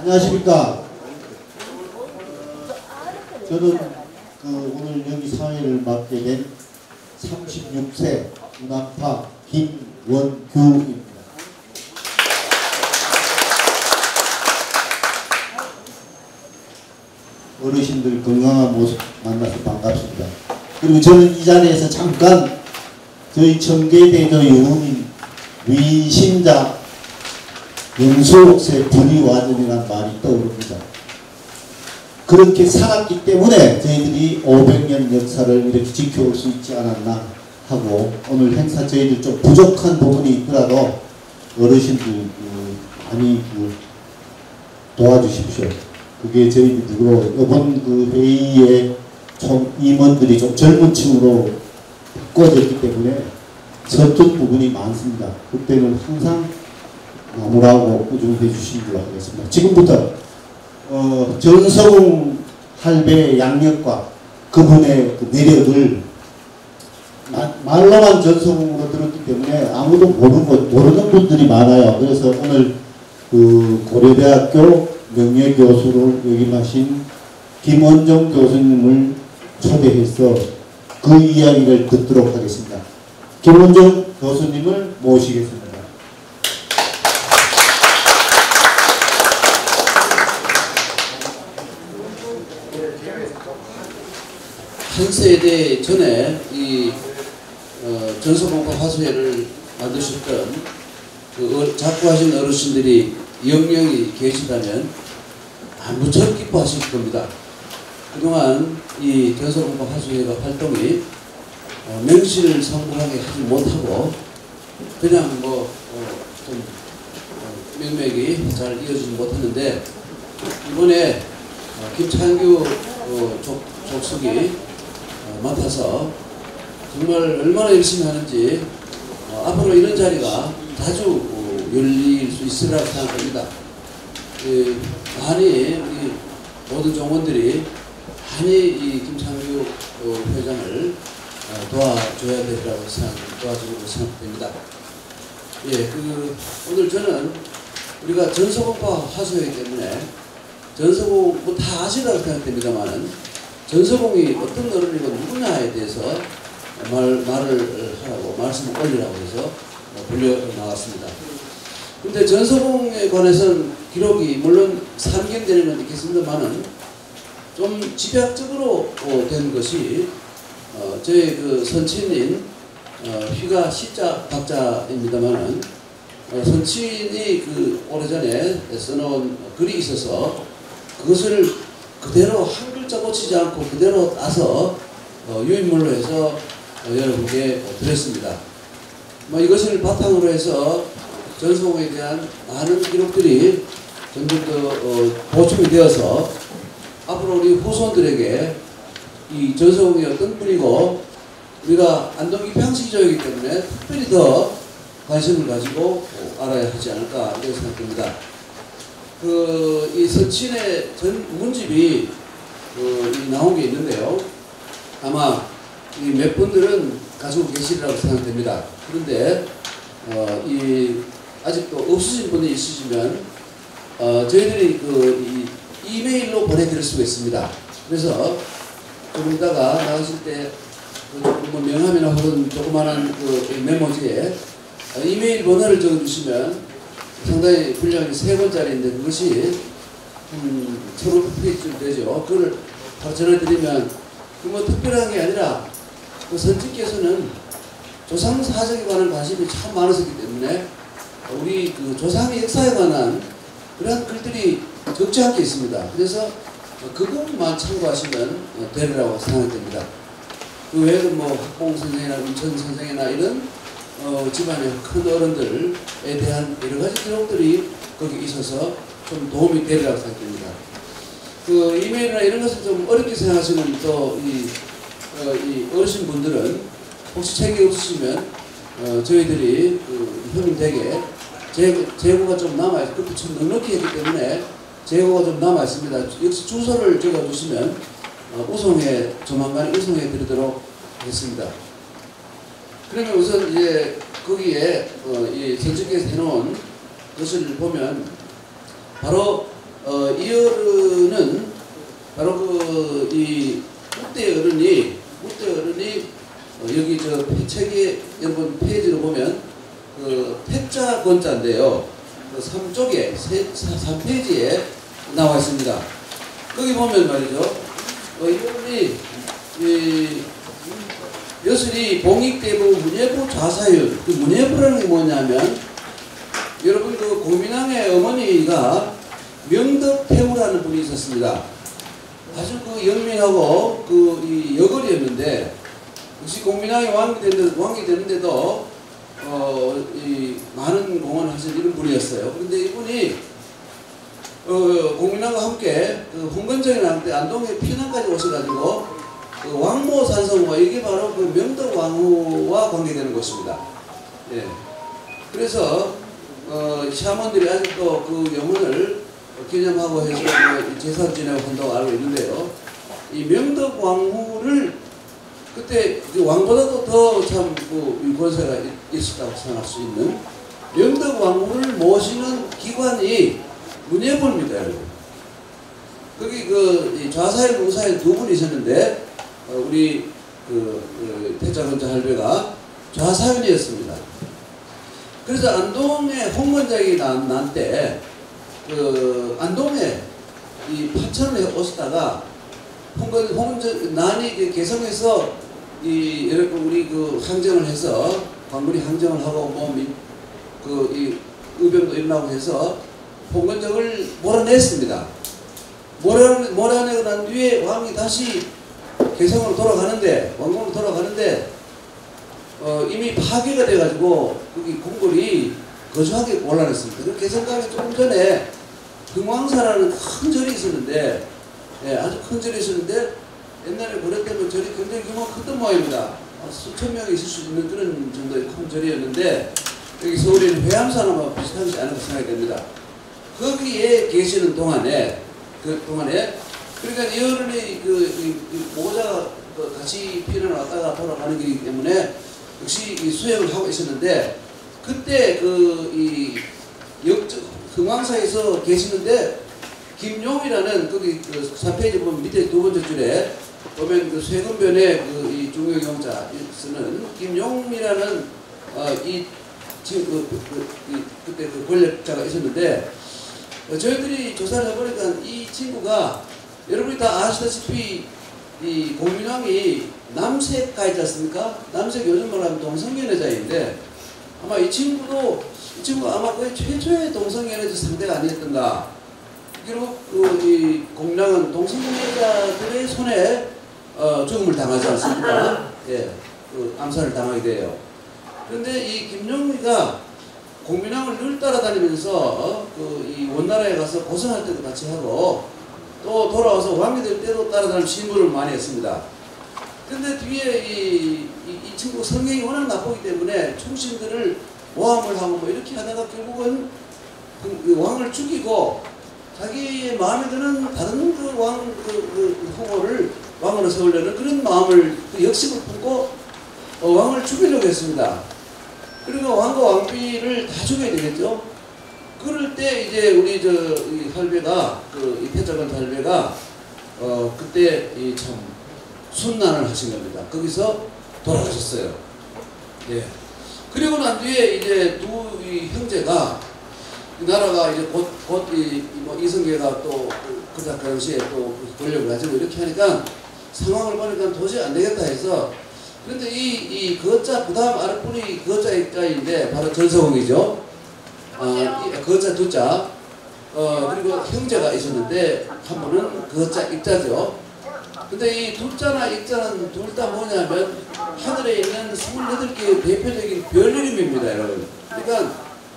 안녕하십니까. 저는 오늘 여기 사회를 맡게 된 36세 문학파 김원규입니다. 어르신들 건강한 모습 만나서 반갑습니다. 그리고 저는 이 자리에서 잠깐 저희 청계대도 유흥인 위신자 영수옥새 분위와전이라는 말이 떠오릅니다. 그렇게 살았기 때문에 저희들이 500년 역사를 이렇게 지켜올 수 있지 않았나 하고, 오늘 행사 저희들 좀 부족한 부분이 있더라도 어르신들 많이 도와주십시오. 그게 저희들도 이번 회의에 총 임원들이 좀 젊은 층으로 바꿔졌기 때문에 서툰 부분이 많습니다. 그때는 항상 나무라고 꾸준히 해주시기로 하겠습니다. 지금부터 전성웅 할배의 양력과 그분의 그 내력을 말로만 전성웅으로 들었기 때문에 아무도 모르는 분들이 많아요. 그래서 오늘 고려대학교 명예교수로 역임하신 김원종 교수님을 초대해서 그 이야기를 듣도록 하겠습니다. 김원종 교수님을 모시겠습니다. 한 세대 전에 이 전서공과 화소회를 만드셨던 작고하신 어르신들이 영영이 계시다면 무척 기뻐하실 겁니다. 그동안 이 전서공과 화소회가 활동이 명실을 상부하게 하지 못하고 그냥 좀 명맥이 잘 이어지지 못했는데, 이번에 김창규 족속이 맡아서 정말 얼마나 열심히 하는지 앞으로 이런 자리가 자주 열릴 수 있으리라고 생각합니다. 많이 우리 모든 종원들이 많이 이 김창규 회장을 도와줘야 되리라고 도와주려고 생각됩니다. 예, 오늘 저는 우리가 전서공과 화소이기 때문에 전서공 다 아시라고 생각됩니다만은, 전서공이 어떤 어른이고 누구냐에 대해서 말을 하라고, 말씀을 올리라고 해서 불려 나왔습니다. 근데 전서공에 관해서는 기록이 물론 상견되는 건 있겠습니다만은 좀 집약적으로 된 것이 저희 선친인 휘가 시자 박자입니다만은 선친이 오래전에 써놓은 글이 있어서 그것을 그대로 한 글자 고치지 않고 그대로 따서 유인물로 해서 여러분께 드렸습니다. 이것을 바탕으로 해서 전서공에 대한 많은 기록들이 전부 보충이 되어서 앞으로 우리 후손들에게 이 전서공이 어떤 분이고, 우리가 안동 입향시조이기 때문에 특별히 더 관심을 가지고 알아야 하지 않을까 이렇게 생각됩니다. 이 선친의 전 문집이 나온 게 있는데요. 아마 몇 분들은 가지고 계시리라고 생각됩니다. 그런데 아직도 없으신 분이 있으시면 저희들이 이 이메일로 보내드릴 수가 있습니다. 그래서 조금 있다가 나가실 때 조금 명함이나 혹은 조그마한 메모지에 이메일 번호를 적어주시면 상당히 분량이 3권짜리인데 그것이 한 1,500페이지쯤 되죠. 그걸 바로 전해드리면 특별한 게 아니라 선생님께서는 조상 사정에 관한 관심이 참 많으셨기 때문에 우리 조상의 역사에 관한 그런 글들이 적지 않게 있습니다. 그래서 그 부분만 참고하시면 되리라고 생각됩니다. 그 외에도 학봉 선생이나 문천 선생이나 이런 집안의 큰 어른들에 대한 여러 가지 기록들이 거기 있어서 좀 도움이 되리라고 생각됩니다. 이메일이나 이런 것을 좀 어렵게 생각하시는 이 어르신 분들은 혹시 책이 없으시면 저희들이 형님 댁에 재고가 좀 남아있어요. 그것도 좀 넉넉히 했기 때문에 재고가 좀 남아있습니다. 역시 주소를 적어주시면 조만간 우송해 드리도록 하겠습니다. 그러면 우선 이제 거기에 이 선생님께서 해놓은 것을 보면 바로 이 어른은 바로 이 묻대 어른이 여기 저 책에 여러분 페이지로 보면 그 태자 건자인데요. 그 3쪽에 3페이지에 나와 있습니다. 거기 보면 말이죠. 이 어른이 여슬이 봉익대부 문예부 좌사윤, 그 문예부라는 게 뭐냐면 여러분 그 공민왕의 어머니가 명덕태우라는 분이 있었습니다. 아주 그 영민하고 그 이 여걸이었는데 역시 공민왕이 왕이 되는데도 이 많은 공헌을 하신 이런 분이었어요. 그런데 이분이 공민왕과 함께 그 홍건정이 나올 때 안동에 피난까지 오셔가지고 그 왕모 산성우가 이게 바로 그 명덕 왕후와 관계되는 것입니다. 예. 그래서 샤먼들이 아직도 그 영혼을 기념하고 해서 제사 지내고 한다고 알고 있는데요. 이 명덕 왕후를 그때 왕보다도 더 참 그 권세가 있었다고 생각할 수 있는 명덕 왕후를 모시는 기관이 문예부입니다, 여러분. 거기 그 좌사일, 우사일 두 분이 있었는데 우리 태자건자 할배가 좌사연이었습니다. 그래서 안동에 홍건작이 난 때 그 안동에 이 파천에 오시다가 난이 개성에서 우리 그 항정을 해서 광군이 항정을 하고 이 의병도 일어나고 해서 홍건작을 몰아냈습니다. 몰아내고 난 뒤에 왕이 다시 개성으로 돌아가는데 왕궁으로 돌아가는데 이미 파괴가 돼가지고 거기 궁궐이 거주하기 곤란했습니다. 그 개성 가기 조금 전에 금왕사라는 큰 절이 있었는데 아주 큰 절이 있었는데 옛날에 그랬던 절이 굉장히 규모가 컸던 모양입니다. 수천 명이 있을 수 있는 그런 정도의 큰 절이었는데 여기 서울에 있는 회암산하고 비슷하지 않을까 생각이 됩니다. 거기에 계시는 동안에 그러니까 이 어른이 모자가 같이 피난 왔다가 돌아가는 거기 때문에 역시 수행을 하고 있었는데 그때 금왕사에서 계시는데 김용이라는 거기 4페이지 보면 밑에 두 번째 줄에 보면 그 쇠금변의 이 중요경자 쓰는 김용이라는 그때 그 권력자가 있었는데 저희들이 조사를 해보니까 이 친구가 여러분이 다 아시다시피 이 공민왕이 남색가 있지 않습니까? 남색 요즘 말하면 동성연애자인데 아마 이 친구가 아마 거의 최초의 동성연애자 상대가 아니었던가. 그리고 이 공민왕은 동성연애자들의 손에 죽음을 당하지 않습니까? 예, 암살을 당하게 돼요. 그런데 이 김용미가 공민왕을 늘 따라다니면서 이 원나라에 가서 고생할 때도 같이 하고 또 돌아와서 왕이 될 때도 따라다니는 신부를 많이 했습니다. 그런데 뒤에 이 친구 성격이 워낙 나쁘기 때문에 충신들을 모함을 하고 뭐 이렇게 하다가 결국은 왕을 죽이고 자기의 마음에 드는 다른 후보를 왕으로 세우려는 그런 마음을 역심을 품고 왕을 죽이려고 했습니다. 그리고 왕과 왕비를 다 죽여야 되겠죠. 그럴 때 이제 우리 이 할배가 이 태자건 할배가 그때 참 순난을 하신 겁니다. 거기서 돌아가셨어요. 예. 그리고 난 뒤에 이제 이 형제가 나라가 이제 곧 이성계가 또 그 당시에 또 권력을 가지고 이렇게 하니까 상황을 보니까 도저히 안 되겠다 해서 그런데 이 거자 그 다음 아랫분이 거자 입자인데 바로 전서공이죠. 거자 두자 그리고 형제가 있었는데 한 분은 거자 입자죠. 근데 이 두자나 입자는 둘 다 뭐냐면 하늘에 있는 28개의 대표적인 별 이름입니다, 여러분. 그러니까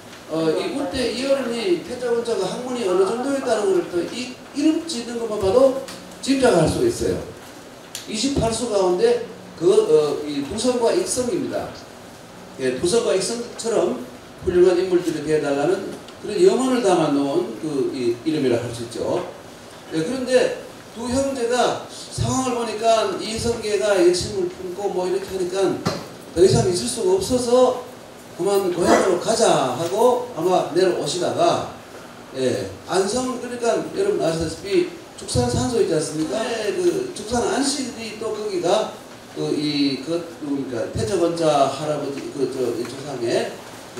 이때 이 어른이 태자원자가 학문이 어느 정도였다는 걸 또 이 이름 짓는 것만 봐도 짐작할 수가 있어요. 28수 가운데 이 두성과 익성입니다. 예, 두성과 익성처럼 훌륭한 인물들이 되어달라는 그런 영혼을 담아놓은 이 이름이라 할 수 있죠. 예, 그런데 두 형제가 상황을 보니까 이성계가 열심을 품고 뭐 이렇게 하니까 더 이상 있을 수가 없어서 그만 고향으로 가자 하고 아마 내려오시다가 예, 안성 그러니까 여러분 아시다시피 축산 산소 있지 않습니까? 그 축산 안씨들이 또 거기가 누굽니까 태조건자 할아버지 이 조상의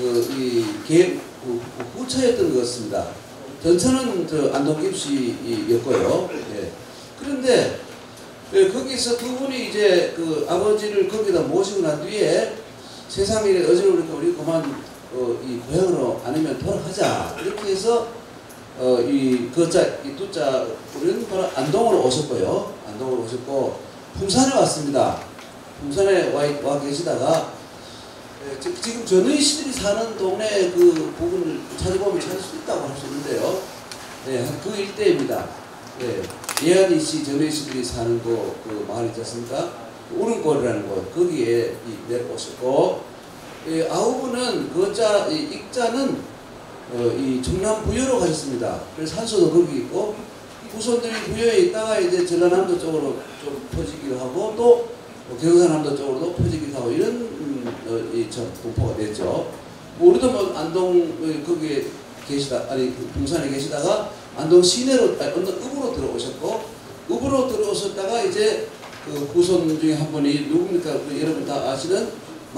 후처였던 것 같습니다. 전처는 안동김 씨였고요. 예. 그런데 거기서 두 분이 이제 아버지를 거기다 모시고 난 뒤에 세상에 어지러우니까 우리 그만 이 고향으로 아니면 돌아가자 이렇게 해서 이 두자 우리는 바로 안동으로 오셨고요. 안동으로 오셨고 풍산에 왔습니다. 풍산에 와 계시다가 지금 전의 씨들이 사는 동네 그 부분을 찾아보면 찾을 수 있다고 할 수 있는데요. 네, 그 일대입니다. 네, 예한이 씨 전의 씨들이 사는 그 마을 있지 않습니까? 우릉골이라는 곳 거기에 내려오셨고 아우분은 익자는 이 충남 부여로 가셨습니다. 그래서 산소도 거기 있고 후손들이 부여에 있다가 이제 전라남도 쪽으로 좀 퍼지기도 하고 또 경상남도 쪽으로도 퍼지기도 하고 이런 동포가 됐죠. 우리도 뭐 안동 거기에 풍산에 계시다가 안동 시내로 읍으로 들어오셨고 읍으로 들어오셨다가 이제 그 후손 중에 한 분이 누굽니까? 여러분 다 아시는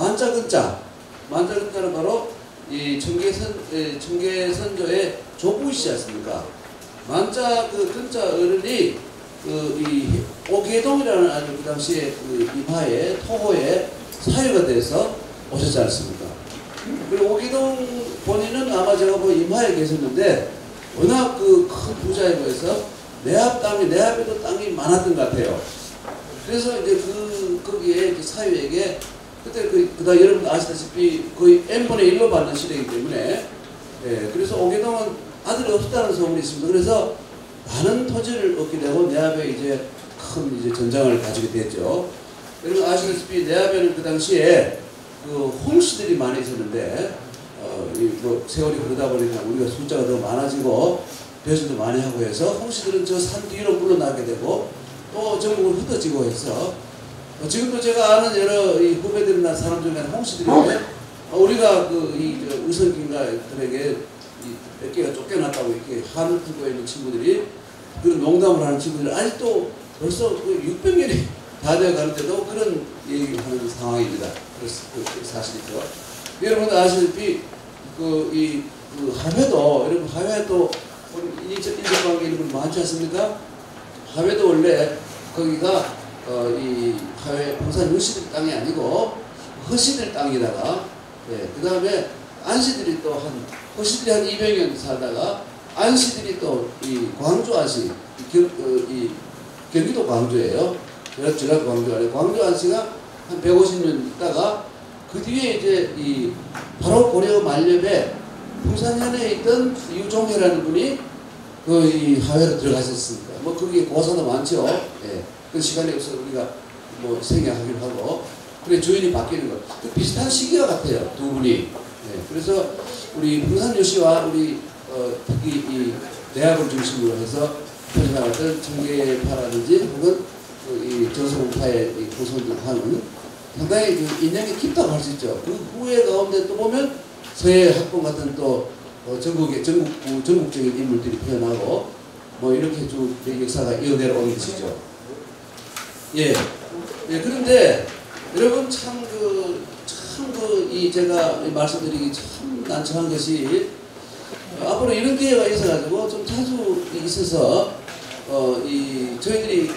만자근자는 바로 이 청계선조의 조부이시지 않습니까? 만자 근자 어른이 이 오계동이라는 아주 그 당시에 임하에 토호에 사유가 돼서 오셨지 않습니까? 그리고 오계동 본인은 아마 제가 임하에 계셨는데 워낙 큰 부자이고 해서 내합에도 땅이 많았던 것 같아요. 그래서 이제 거기에 사유에게 그때 그다 여러분 아시다시피 거의 n분의 1로 받는 시대이기 때문에 그래서 오계동은 아들이 없었다는 소문이 있습니다. 그래서 많은 토지를 얻게 되고 내합에 이제 큰 전장을 가지게 됐죠. 여러분 아시다시피 내합에는 그 당시에 홍씨들이 많이 있었는데 세월이 그러다 보니까 우리가 숫자가 더 많아지고 배수도 많이 하고 해서 홍씨들은 저 산 뒤로 물러나게 되고 또 전국을 흩어지고 해서 지금도 제가 아는 여러 후배들이나 사람 중에 홍씨들인데 우리가 의성인가들에게 몇 개가 쫓겨났다고 이렇게 한을 풀고 있는 친구들이 그런 농담을 하는 친구들이 아직도 벌써 600년이 다 되어 가는데도 그런 얘기를 하는 상황입니다. 그 사실이죠. 여러분 아시다시피 하회도 여러분 하회도 인접관계 있는 분 많지 않습니까? 하회도 원래 거기가 이 하회 풍산 유씨들 땅이 아니고 허씨들 땅에다가 그 다음에 안씨들이 또 허씨들이 한 200년 살다가 안씨들이 또 이 광주 안씨 이 경기도 광주예요. 전라도 광주 아니에요. 광주 안씨가 한 150년 있다가 그 뒤에 이제 바로 고려 말렵에 풍산현에 있던 유종회라는 분이 이 하회로 들어가셨으니까 뭐 거기에 고사도 많죠. 그 시간에 없어서 우리가 뭐 생략하기로 하고 그래 주인이 바뀌는 것 비슷한 시기와 같아요. 두 분이. 그래서 우리 풍산유 씨와 우리 특히 이 대학을 중심으로 해서 펼쳐나갔던 청계파라든지 혹은 이 저소파의 후손들 하는 상당히 인연이 깊다고 할 수 있죠. 그 후에 가운데 또 보면 서해 학본 같은 또 전국적인 인물들이 태어나고 뭐 이렇게 쭉 역사가 이어내려오는 것이죠. 그런데 여러분 제가 말씀드리기 참 난처한 것이 앞으로 이런 기회가 있어가지고 좀 자주 있어서 저희들이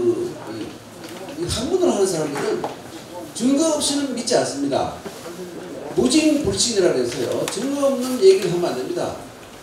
학문을 하는 사람들은 증거 없이는 믿지 않습니다. 무징불신이라고 해서요. 증거 없는 얘기를 하면 안 됩니다.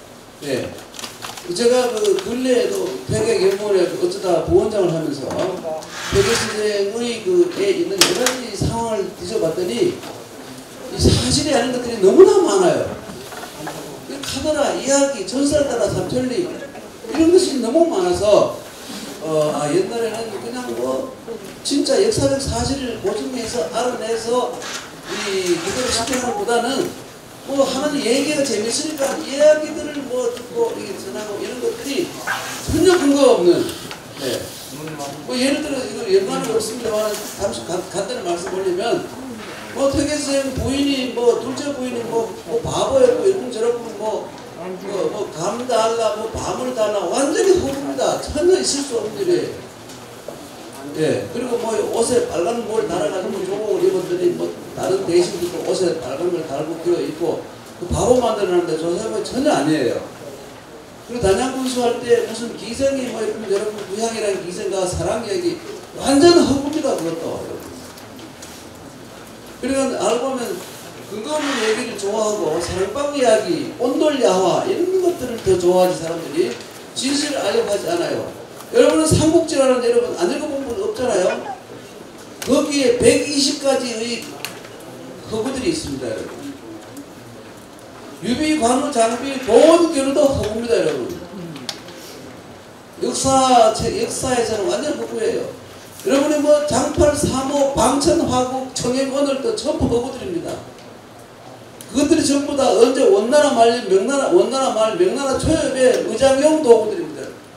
제가 근래에도 백약연구원에 어쩌다 부원장을 하면서 백약선생의 에 있는 여러 가지 상황을 뒤져봤더니 이 사실이 아닌 것들이 너무나 많아요. 카더라, 이야기, 전설 따라 삼천리 이런 것이 너무 많아서 옛날에는 그냥 뭐 진짜 역사적 사실을 보증해서 알아내서 그대로 시키는 것보다는 뭐 하는 얘기가 재밌으니까 이야기들을 뭐 듣고 전하고 이런 것들이 전혀 근거가 없는 뭐 예를 들어 이거 연관이 없습니다만 잠시 간단히 말씀 올리면 뭐 퇴계선 부인이 뭐 둘째 부인이 뭐 바보였고 이런 저런 뭐 뭐 감 달라, 뭐 밤을 달라, 완전히 허구입니다. 전혀 있을 수 없는 일이에요. 예, 그리고 뭐 옷에 빨간 뭘 달아가지고 조공을 입었더니 뭐 다른 대신들도 옷에 빨간 걸 달고 끼어 있고 그 바보 만들어놨는데 저 사람은 전혀 아니에요. 그리고 단양군수 할 때 무슨 기생이 뭐 여러분 구향이라는 기생과 사랑 얘기 완전 허구입니다. 그것도. 그러니까 알고 보면 근거 없는 얘기를 좋아하고 사랑방 이야기, 온돌 야화 이런 것들을 더 좋아하지 사람들이 진실을 알려고 하지 않아요. 여러분은 삼국지라는 여러분 안 읽어본 분 없잖아요. 거기에 120가지의 허구들이 있습니다. 여러분. 유비, 관우, 장비, 돈, 겨루도 허구입니다. 여러분. 역사에서는 완전 허구예요. 여러분이 뭐 장팔, 사모, 방천, 화국, 청행, 오늘도 전부 허구들입니다. 그것들이 전부 다 언제 원나라 말, 원나라 말, 명나라 초엽의 의장용 도구들입니다.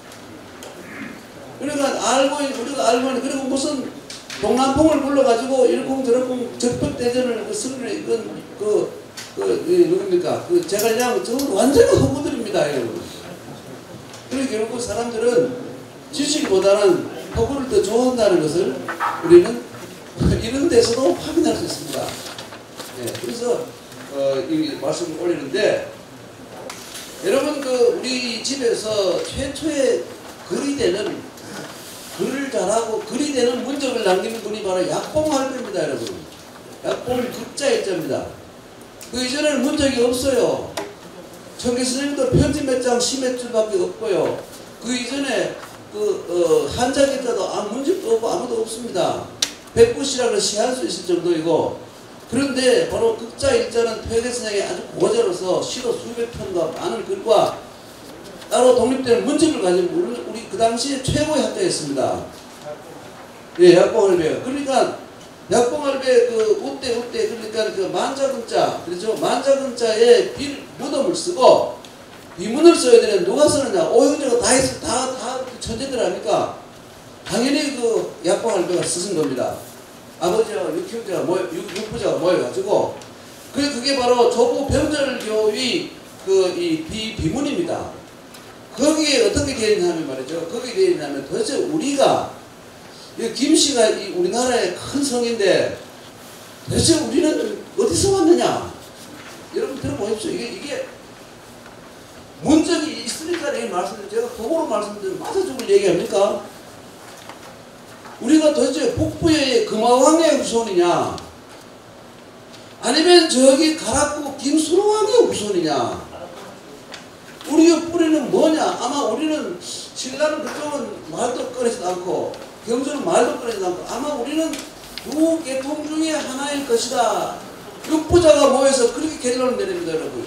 그러니까 우리가 알고 그리고 무슨 동남풍을 불러가지고 일궁저럭궁 적벽대전을 승리를 누굽니까? 제갈량 저건 완전히 허구들입니다, 여러분. 그리고 결국 사람들은 지식보다는 허구를 더 좋아한다는 것을 우리는 이런 데서도 확인할 수 있습니다. 예, 그래서 이 말씀을 올리는데 여러분 우리 집에서 최초의 글이 되는 글을 잘하고 글이 되는 문적을 남기는 분이 바로 약봉할배입니다, 여러분. 약봉 극자일자입니다. 그 이전에는 문적이 없어요. 청계 스님도 편지 몇 장, 시 몇 줄밖에 없고요. 그 이전에 한자 기자도 문집도 없고 아무도 없습니다. 백구시라고 시할 수 있을 정도이고, 그런데 바로 극자일자는 퇴계선생이 아주 고자로서 시도 수백 편과 많은 글과 따로 독립된 문집을 가진 우리 그 당시에 최고의 학자였습니다. 예, 약봉할배. 그러니까 약봉할배 우대 그러니까 그 만자근자, 그렇죠? 만자근자에 무덤을 쓰고 비문을 써야 되는데 누가 쓰느냐? 오형제가 다 천재들 아닙니까? 당연히 약봉할배가 쓰신 겁니다. 아버지와 육부자가 모여가지고 그게 바로 조부 병절교의 이 비문입니다. 거기에 어떻게 되어 있냐면 말이죠. 거기에 되어 있냐면 도대체 우리가 김씨가 우리나라의 큰 성인데 도대체 우리는 어디서 왔느냐? 여러분 들어보십시오. 이게 문적이 있으니까 이 말씀을 제가 그거로 말씀드리면 맞아 죽을 얘기합니까? 우리가 도대체 북부의 금화왕의 후손이냐? 아니면 저기 가락구 김수로왕의 후손이냐? 우리의 뿌리는 뭐냐? 아마 우리는 신라는 그쪽은 말도 꺼내지도 않고 경주는 말도 꺼내지도 않고 아마 우리는 두 계통 중에 하나일 것이다. 육부자가 모여서 그렇게 결론을 내립니다, 여러분.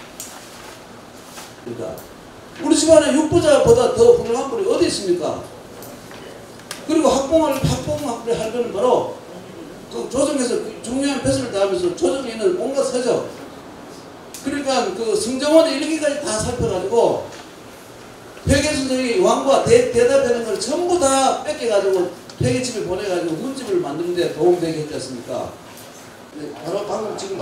그러니까 우리 집안에 육부자보다 더 훌륭한 분이 어디 있습니까? 그리고 학봉학부의 할배는 바로 조정에서 중요한 벼슬을 다하면서 조정에 있는 온갖 서적, 그러니까 승정원에 이렇게까지 다 살펴가지고 회계 선생이 왕과 대답하는 걸 전부 다 뺏겨가지고 회계집에 보내가지고 문집을 만드는데 도움되게 했지 않습니까? 바로 방금 지금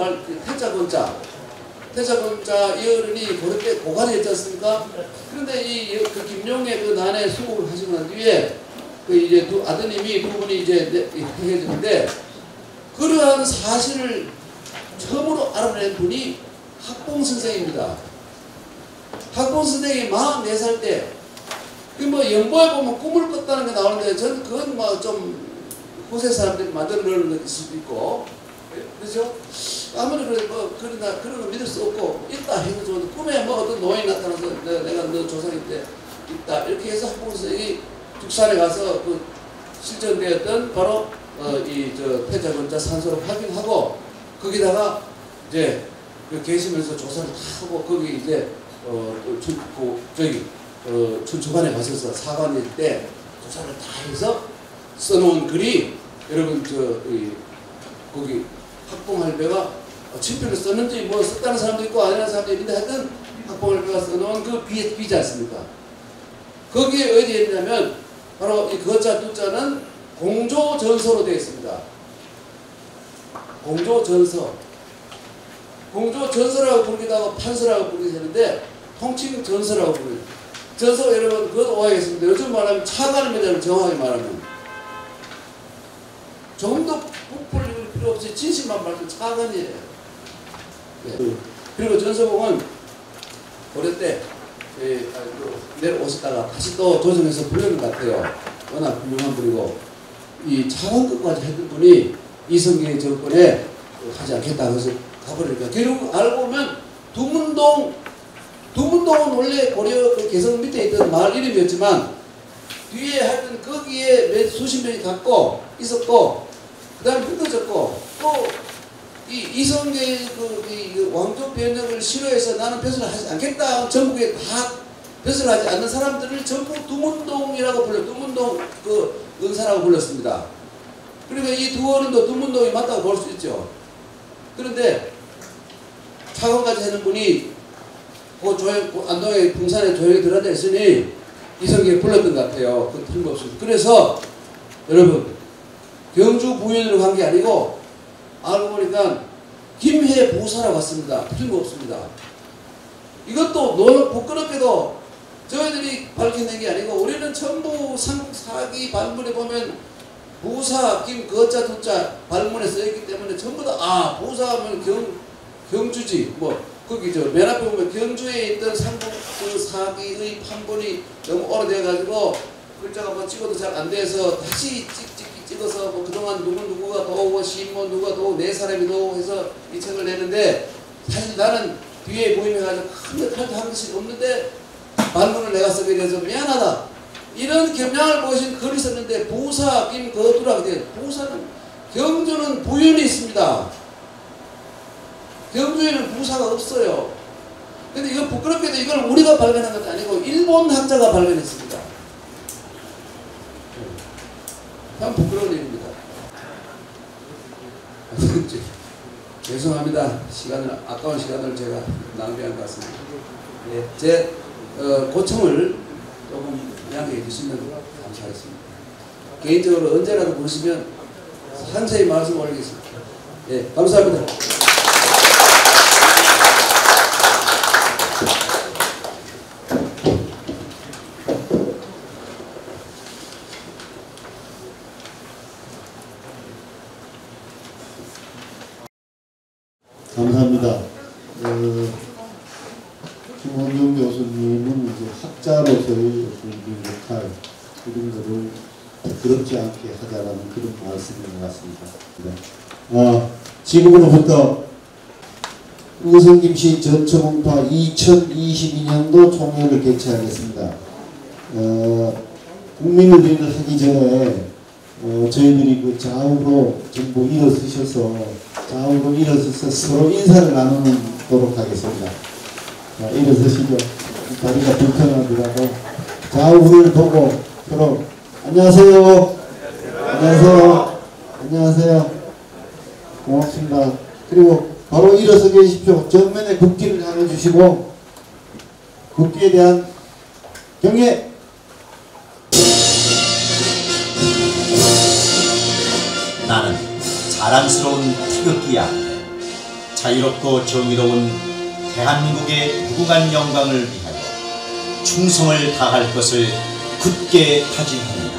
태자건자 이 어른이 그렇게 고관이 했지 않습니까? 그런데 김용의 난에 수국을 하시고 난 뒤에 이제 아드님이 두 분이 이제 해주는데 그러한 사실을 처음으로 알아낸 분이 학봉 선생입니다. 학봉 선생이 44살 때, 연보에 보면 꿈을 꿨다는 게 나오는데, 저는 그건 좀 후세 사람들이 만들어 놓은 것일 수도 있고, 그렇죠? 아무리 그런 거 믿을 수 없고, 있다 해가지고, 꿈에 어떤 노인이 나타나서 내가 너 조상일 때 있다. 이렇게 해서 학봉 선생이 죽산에 가서 실전되었던 바로 태자건자 산소를 확인하고, 거기다가 이제 계시면서 조사를 다 하고 거기 이제 춘추관에 가셔서 사관일 때 조사를 다 해서 써놓은 글이 여러분 거기 학봉할배가 친필을 썼는지 뭐 썼다는 사람도 있고 아니라는 사람도 있는데 하여튼 학봉할배가 써놓은 그 비지 않습니까? 거기에 어디에 있냐면 바로 이 거자 두자는 공조전서로 되어 있습니다. 공조전서라고 부르기도 하고 판서라고 부르기도 하는데 통칭 전서라고 부르요. 전서 여러분 그것도 오해하겠습니다. 요즘 말하면 차관입니다. 정확하게 말하면 조금 더 부풀릴 필요 없이 진실만 말하면 차관이에요. 네. 그리고 전서공은 어릴 때 내려오셨다가 다시 또 조정해서 부르는 것 같아요. 워낙 훌륭한 분이고 이 차관급까지 했던 분이 이성계의 정권에 하지 않겠다 그래서 가버리니까 결국 알고 보면 두문동은 원래 고려 개성 밑에 있던 마을 이름이었지만 뒤에 하여튼 거기에 수십 명이 갖고 있었고 그 다음에 흩어졌고 또 이 이성계의 그 왕조 변혁을 싫어해서 나는 벼슬을 하지 않겠다 전국에 다 벼슬을 하지 않는 사람들을 전부 두문동이라고 불러 두문동 그 은사라고 불렀습니다. 그러니까 이 두 어른도 두문동이 맞다고 볼 수 있죠. 그런데 차관까지 하는 분이 안동의 풍산에 조용히 들어앉아 있으니 이성계에 불렀던 것 같아요. 그건 틀림없습니다. 그래서 여러분 경주 부인으로 간 게 아니고 알고 보니까 김해 보사라고 왔습니다. 틀림없습니다. 이것도 부끄럽게도 저희들이 밝혀낸 게 아니고 우리는 전부 삼국사기 발문에 보면 부사 김 거자 두자 발문에 써있기 때문에 전부 다 부사하면 경주지 뭐 거기 맨 앞에 보면 경주에 있던 삼국 그 사기의 판본이 너무 오래돼가지고 글자가 뭐 찍어도 잘 안 돼서 다시 찍어서 뭐 그동안 누구가 도우고 시인모 누가 도우고 네 사람이 도우고 해서 이 책을 내는데 사실 나는 뒤에 모임해가지고 큰 역할도 한 것이 없는데 발문을 내가 쓰게 돼서 미안하다. 이런 겸양을 보신 글이 있었는데 부사 김거두라고 돼. 부사는 경주는 부윤이 있습니다. 경주에는 부사가 없어요. 근데 이거 부끄럽게도 이걸 우리가 발견한 것도 아니고 일본 학자가 발견했습니다. 참 부끄러운 일입니다. 죄송합니다. 아까운 시간을 제가 낭비한 것 같습니다. 예, 제 고청을 조금 양해해 주시면 감사하겠습니다. 개인적으로 언제라도 부르시면 상세히 말씀 올리겠습니다. 예, 감사합니다. 감사합니다. 김원경 교수님은 이제 학자로서의 역할 이런 거를 부끄럽지 않게 하자라는 그런 말씀인 것 같습니다. 네. 지금으로부터 우성김씨 전처공파 2022년도 총회를 개최하겠습니다. 국민을 위를 하기 전에 저희들이 그 좌우로 전부 일어서서 서로 인사를 나누도록 하겠습니다. 자, 일어서시죠. 다리가 불편하더라도 좌우를 보고 서로 안녕하세요. 안녕하세요. 안녕하세요. 고맙습니다. 그리고 바로 일어서 계십시오. 정면에 국기를 향해 주시고 국기에 대한 경례. 나는 자랑스러운 태극기야. 자유롭고 정의로운 대한민국의 무궁한 영광을 위하여 충성을 다할 것을 굳게 다짐합니다.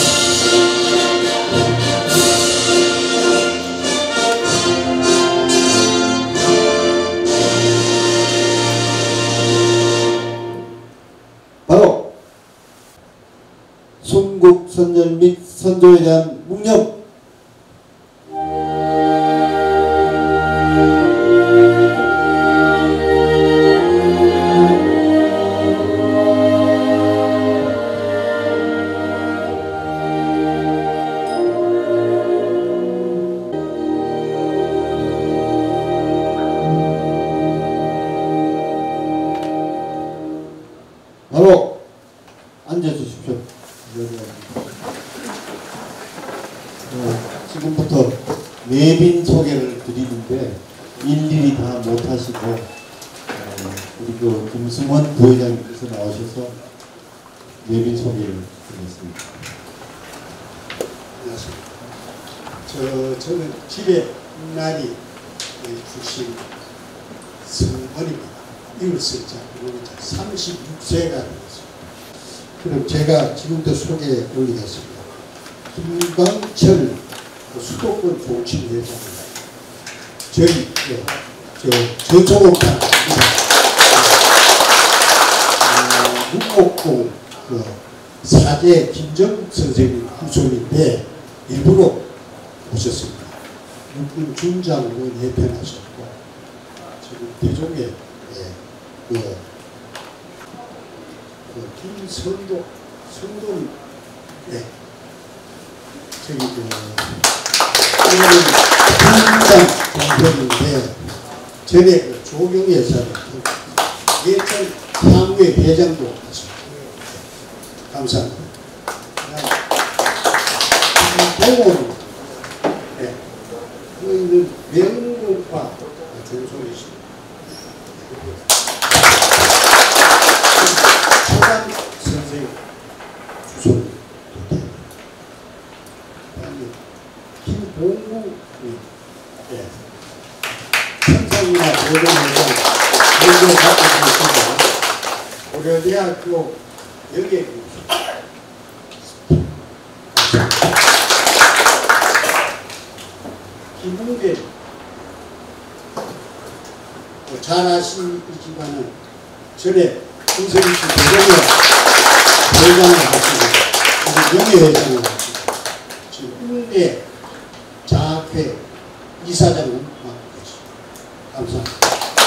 바로 순국 선열 및 선조에 대한 묵념. 바로 앉아주십시오. 지금부터 내빈 소개를 드리는데 일일이 다 못하시고 우리 그 김승원 부회장님께서 나오셔서 내빈 소개를 드리겠습니다. 안녕하십니까. 저는 집에 나리 출신 승원입니다. 이웃을 잡고 36세가 되었습니다. 그럼 제가 지금부터 소개해 올리겠습니다. 김광철 수도권 정치회장입니다. 저희 저조옥당 문목동 사제 김정 선생님 후손인데 일부러 오셨습니다. 육군 준장으로 예편하셨고 지금 대종에 김선도 선도는 저기 준장 동생인데 전에 조경예사를 예천 사무회 회장도 하셨고 감사합니다. 동원 저희는 명문과 전소리십니다. 초단 선생님 주소 김봉구 천상이나 보존회장 연구 맡고 계십니다. 고려대학교 영예교수 김웅배 잘 아시지만은 전에 김성희씨 대전에 회장을 하시고 명예회장을 하시고 지금 홍대 자학회 이사장을 맡고 계십니다. 감사합니다.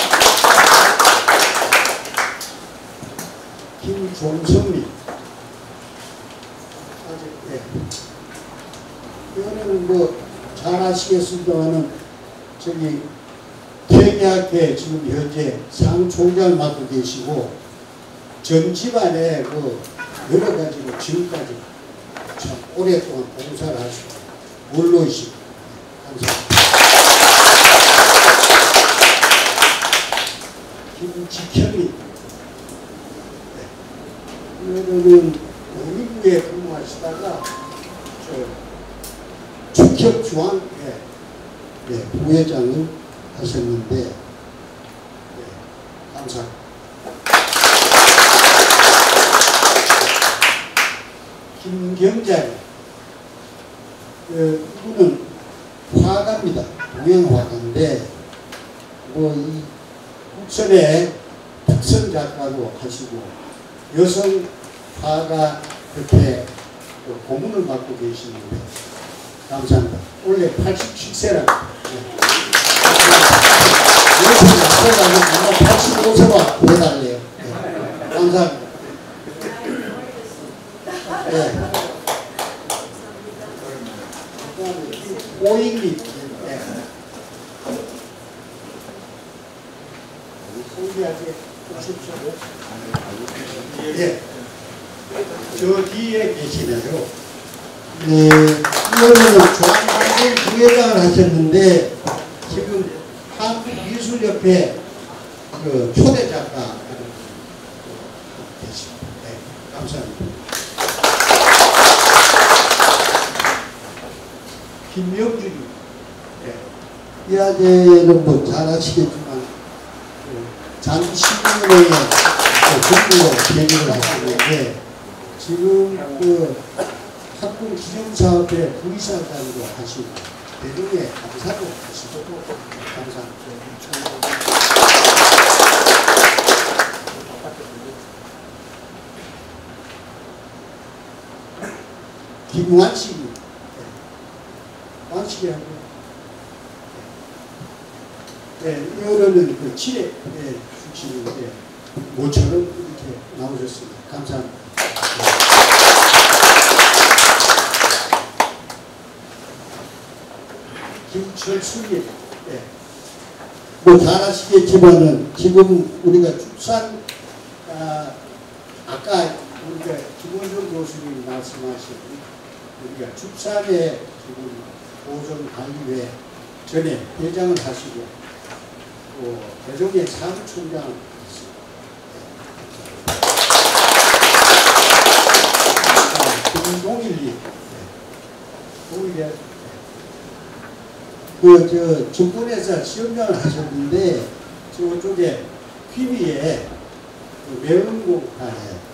김종성님 이거는 뭐 잘 아시겠습니다만은 저기 퇴계학회 지금 현재 상총장을 맡고 계시고 전 집안에 그 여러 가지로 지금까지 참 오랫동안 봉사를 하시고 원로이시고 감사합니다. 김지현님 오늘은 의무에 근무하시다가 축협중앙회 부회장을 하셨는데 감사합니다. 김경자님 이분은 화가입니다. 동양화가인데 뭐 이 국선의 특선 작가도 하시고 여성 화가 협회 고문을 맡고 계시는데 감사합니다. 원래 87세라고. 여성 약속하고 85세와 보내달래요. 감사합니다. 오익리 저 뒤에 계시네요. 이거는 조항방송 부회장을 하셨는데 지금 한국미술협회 그 초대 작가 계십니다. 감사합니다. 김명준이 이 아재는 뭐 잘 아시겠지만 장시군의 정부로 계획을 하시는데 지금 그 학군 기념사업회 부의사장으로 하시고 대중의 감사도 하시고 감사합니다. 김완식이 완식이라고 이거는 그 칠에 주시는데 모처럼 이렇게 나오셨습니다. 감사합니다. 김철수님, 뭐 잘 아시겠지만은 지금 우리가 축산 아까 우리가 김원종 교수님 말씀하신 우리가 축산의 지금 보존관리회 전에 회장을 하시고 또 대종의 사무총장을 했습니다. 김동일님, 동일이 저 정권에서 시험장을 하셨는데 저쪽에 피비에 매운공파에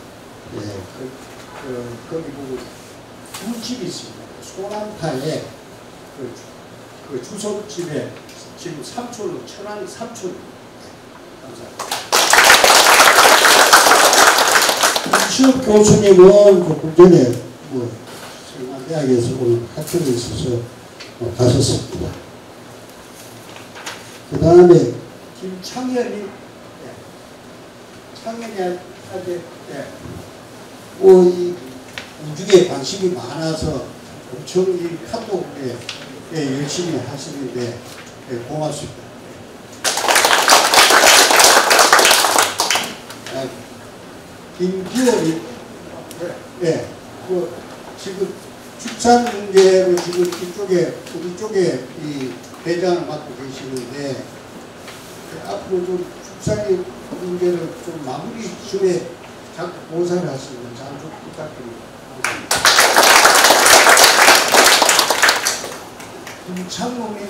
거기 보고 두 집이 있습니다. 소남파에 그 주소집에 지금 삼촌은 천안 삼촌입니다. 감사합니다. 시업 교수님은 조금 전에 성남대학에서 오늘 학교에 있어서 가셨습니다. 그 다음에 김창현이 창현이한테 이 우주에 관심이 많아서 엄청 이 카톡에 열심히 하시는데 고맙습니다. 김기원이 지금 축산 문제로 지금 이쪽에 우리 쪽에 이 대장을 맡고 계시는데 앞으로 좀 축산의 문제를 좀 마무리 전에 자꾸 보상을 하시면 잘 좀 부탁드립니다. 김창룡이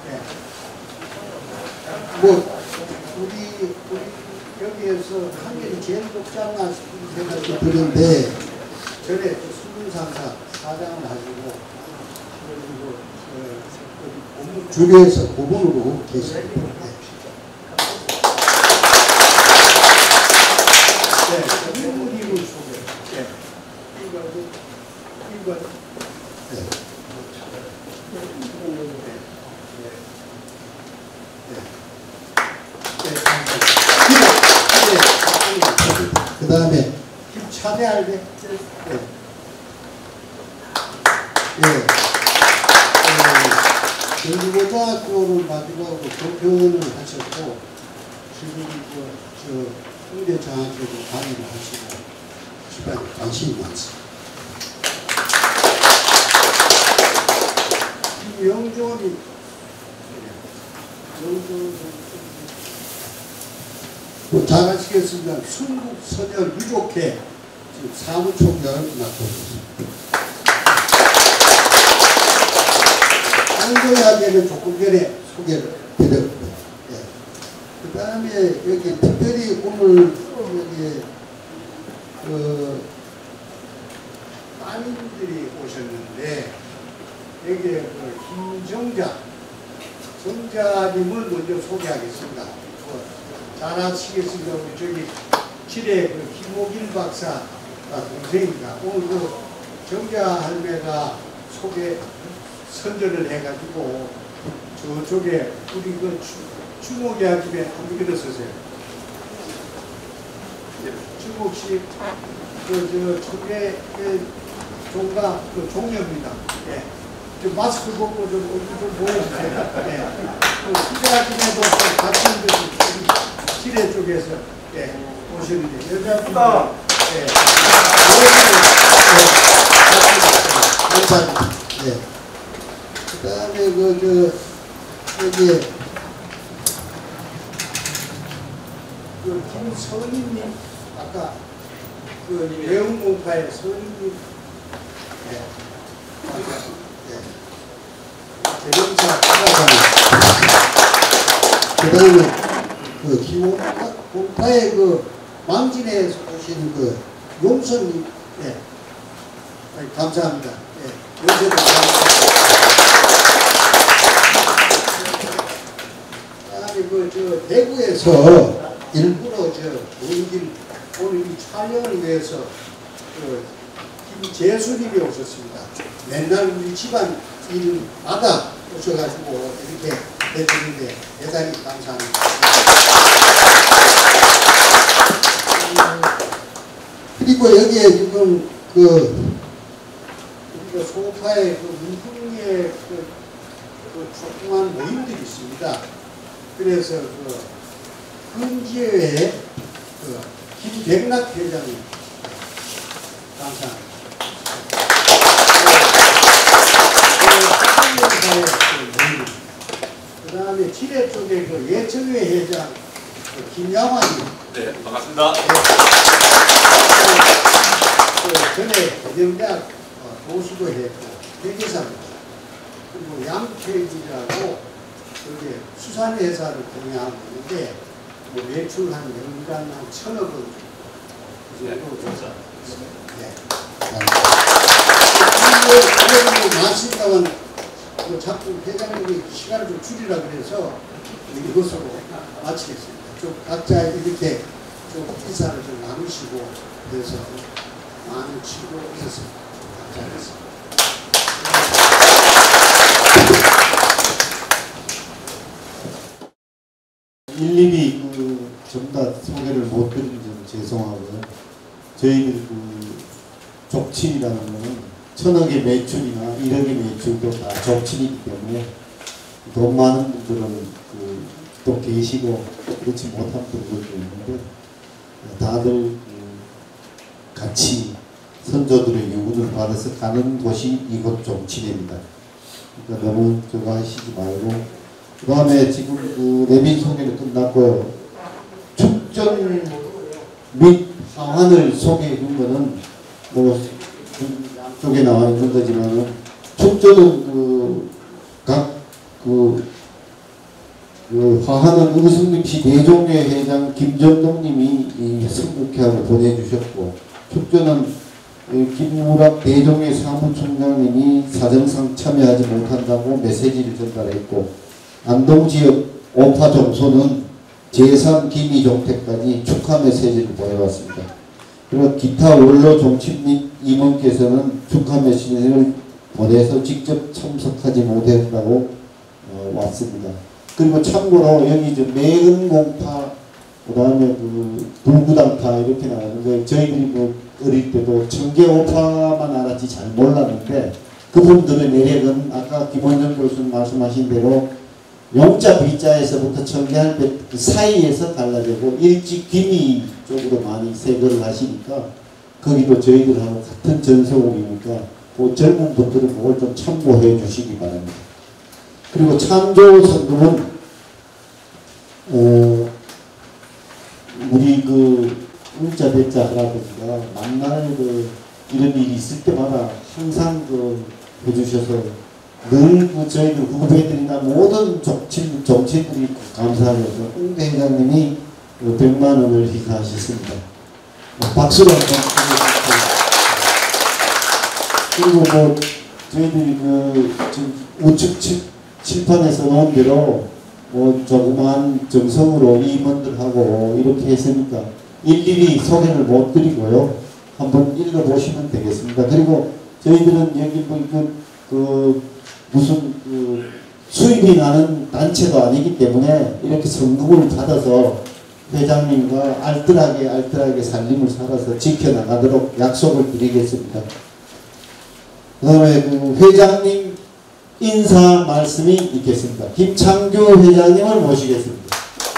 우리 여기에서 한결이 제일 높지 않나 싶은 생각이 드는데 전에 수문상사 사장을 하시고 그리고 주변에서 고문으로 계십니다. 인물을 소개. 이거. 그 다음에 김찬해할 때 경기고등학교를 마지막으로 교편을 하셨고 지금 저 홍대 장학교도 강의를 하시고 집안에 관심이 많습니다. 김영종이 잘 아시겠습니다. 순국 서절 유족회 지금 사무총장을 맡고 있습니다. 안도야계는 조금 전에 소개를 드렸고요. 그 다음에 여기 특별히 오늘 여기 따님들이 오셨는데 여기 김정자 정자님을 먼저 소개하겠습니다. 잘 아시겠습니다. 우리 저기 칠의 김옥일 박사가 동생입니다. 오늘 정자 할매가 소개 선전을 해가지고 저쪽에 우리 주목이야 집에 한번 일어서세요. 주목씨 청계 종가 종녀입니다. 마스크 벗고 좀 얼굴 좀 보여주세요. 시대아집에도 같이 시대 쪽에서 오시는데 여자분들 감사합니다. 그 다음에 여기 김선희님 아까 매운공파의 선희님 대명사 그 다음에 김공파의 망진에서 오신 용선님 감사합니다. 연세도 감사합니다. 그다음에 대구에서 일부러 오늘 이 촬영을 위해서 김재수님이 오셨습니다. 맨날 우리 집안 일마다 오셔가지고 이렇게 해주는데 대단히 감사합니다. 그리고 여기에 지금 우리가 소파에 문풍리에 조그만 모임들이 있습니다. 그래서 근지회의 김백락 회장님 감사합니다. 그 다음에 칠회 쪽에 예청회 회장 김양환님. 네, 반갑습니다. 전에 대명대학 교수도 했고 회계사입니다. 그리고 양태기라고 수산회사를 경영하고 있는데 뭐 매출 한 연간 한 1,000억 원 정도 조사. 네. 마신다면 자꾸 회장님이 시간을 좀 줄이라 그래서 이것으로 마치겠습니다. 좀 각자 이렇게 좀 인사를 좀 나누시고 그래서 많은 치고 있었습니다. 감사하겠습니다. 일일이 전부 다 소개를 못 드린 점 죄송하고요. 저희들 족친이라는 거는 1,000억의 매출이나 1억의 매출도 다 족친이기 때문에 돈 많은 분들은 또 계시고 그렇지 못한 분들도 있는데 다들 같이 선조들의 유문을 받아서 가는 곳이 이곳 족친입니다. 그러니까 너무 저거 하시지 말고 그 다음에 지금 내빈 소개는 끝났고요. 축전 및 상환을 소개해 준 거는 뭐 양쪽에 나와 있는 거지만은 축전은 각 화하는 의승립시 대종회 회장 김전동님이 승복회하고 보내주셨고, 축전은 김무락 대종회 사무총장님이 사정상 참여하지 못한다고 메시지를 전달했고, 안동지역 오파종소는 제3 기미종택까지 축하 메시지를 보내왔습니다. 그리고 기타 원로 종친 및 임원께서는 축하 메시지를 보내서 직접 참석하지 못했다고 왔습니다. 그리고 참고로 여기 매은공파, 그 다음에 불구당파 이렇게 나왔는데, 저희들이 어릴 때도 청계오파만 알았지 잘 몰랐는데, 그분들의 내력은 아까 김원정 교수님 말씀하신 대로 용자 비자에서부터 청계할 때 그 사이에서 달라지고 일찍 기미 쪽으로 많이 세거를 하시니까 거기도 저희들하고 같은 전성이니까 그 젊은 분들은 그걸 좀 참고해 주시기 바랍니다. 그리고 참조 선동은 우리 울자 대자 할아버지가 만날 이런 일이 있을 때마다 항상 해주셔서 늘 저희들 후배들이나 모든 정치인들이 감사하셔서 홍대 회장님이 100만 원을 기부하셨습니다. 박수로 한번 그리고 저희들이 지금 우측 칠판에서 놓은 대로 조그만 정성으로 임원들하고 이렇게 했으니까 일일이 소개를 못 드리고요. 한번 읽어보시면 되겠습니다. 그리고 저희들은 여기 무슨 수입이 나는 단체도 아니기 때문에 이렇게 성금을 받아서 회장님과 알뜰하게 살림을 살아서 지켜나가도록 약속을 드리겠습니다. 그 다음에 회장님 인사 말씀이 있겠습니다. 김창규 회장님을 모시겠습니다.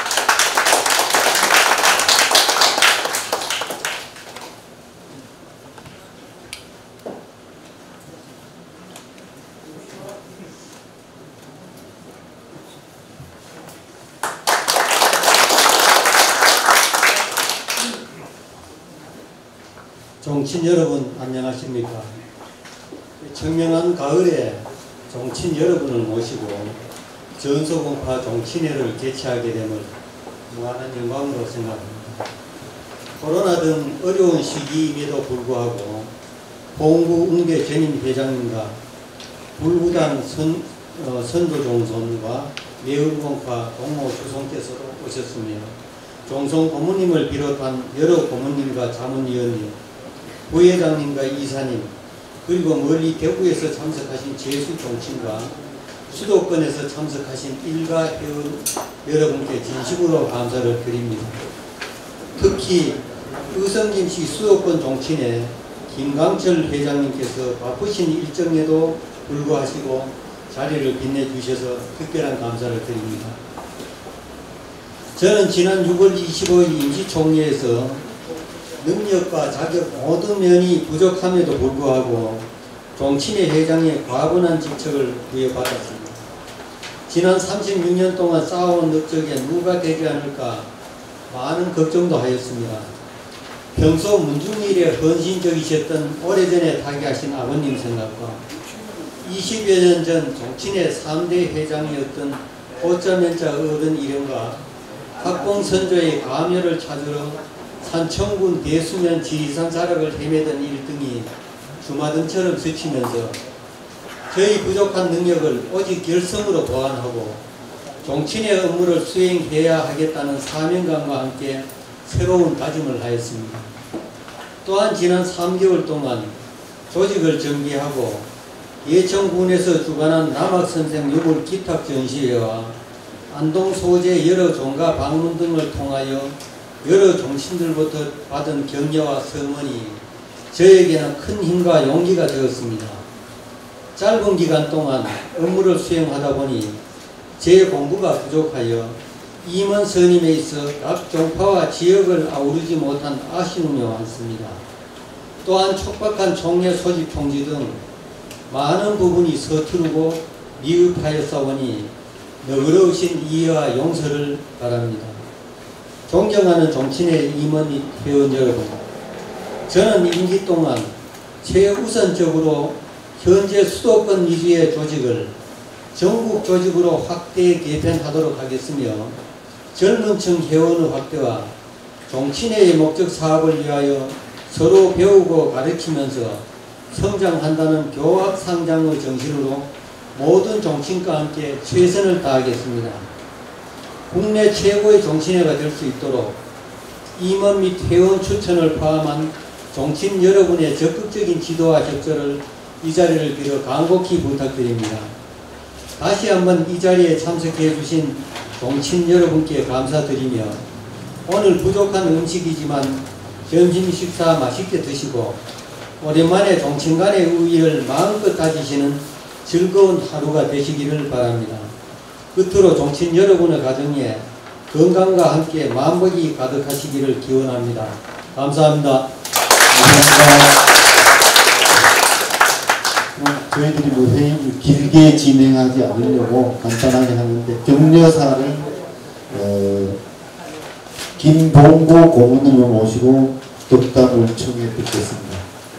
종친 여러분 안녕하십니까? 청명한 가을에 종친 여러분을 모시고 전소공파 종친회를 개최하게 됨을 무한한 영광으로 생각합니다. 코로나 등 어려운 시기임에도 불구하고 봉구 웅배 전임 회장님과 불구당 선조종손과 매운공파 동무 주송께서도 오셨으며 종손 고모님을 비롯한 여러 고모님과 자문위원님, 부회장님과 이사님, 그리고 멀리 대구에서 참석하신 제수 종친과 수도권에서 참석하신 일가 회원 여러분께 진심으로 감사를 드립니다. 특히 의성김씨 수도권 종친에 김강철 회장님께서 바쁘신 일정에도 불구하시고 자리를 빛내주셔서 특별한 감사를 드립니다. 저는 지난 6월 25일 임시총회에서 능력과 자격 모든 면이 부족함에도 불구하고 종친회 회장의 과분한 직책을 부여받았습니다. 지난 36년 동안 쌓아온 업적에 누가 되지 않을까 많은 걱정도 하였습니다. 평소 문중일에 헌신적이셨던 오래전에 타계하신 아버님 생각과 20여 년 전 종친회 3대 회장이었던 호자면자 얻은 이름과 학봉선조의 가묘를 찾으러 산청군 대수면 지리산 자락을 헤매던 일등이 주마등처럼 스치면서 저희 부족한 능력을 오직 결성으로 보완하고 종친의 업무를 수행해야 하겠다는 사명감과 함께 새로운 다짐을 하였습니다. 또한 지난 3개월 동안 조직을 정비하고 예천군에서 주관한 남학선생 유물 기탁 전시회와 안동 소재 여러 종가 방문 등을 통하여 여러 종신들부터 받은 격려와 성원이 저에게는 큰 힘과 용기가 되었습니다. 짧은 기간 동안 업무를 수행하다 보니 제 공부가 부족하여 임원 선임에 있어 각 종파와 지역을 아우르지 못한 아쉬움이 많습니다. 또한 촉박한 총회 소집 통지 등 많은 부분이 서투르고 미흡하였사오니 너그러우신 이해와 용서를 바랍니다. 존경하는 종친의 임원 및 회원 여러분, 저는 임기 동안 최우선적으로 현재 수도권 위주의 조직을 전국 조직으로 확대 개편하도록 하겠으며 젊은 층 회원의 확대와 종친회의 목적 사업을 위하여 서로 배우고 가르치면서 성장한다는 교학상장의 정신으로 모든 종친과 함께 최선을 다하겠습니다. 국내 최고의 종친회가 될 수 있도록 임원 및 회원 추천을 포함한 종친 여러분의 적극적인 지도와 협조를 이 자리를 빌어 간곡히 부탁드립니다. 다시 한번 이 자리에 참석해 주신 종친 여러분께 감사드리며 오늘 부족한 음식이지만 점심 식사 맛있게 드시고 오랜만에 종친 간의 우위를 마음껏 다지시는 즐거운 하루가 되시기를 바랍니다. 끝으로 종친 여러분의 가정에 건강과 함께 만복이 가득하시기를 기원합니다. 감사합니다. 감사합니다. 저희들이 뭐 회의를 길게 진행하지 않으려고 간단하게 하는데 격려사를 김봉고 고문을 모시고 덕담을 청해 듣겠습니다.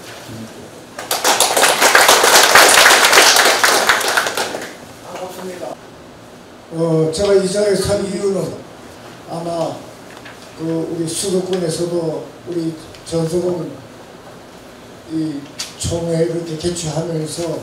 제가 이 자리에 산 이유는 아마 우리 수도권에서도 우리 전서공 이 총회를 이렇게 개최하면서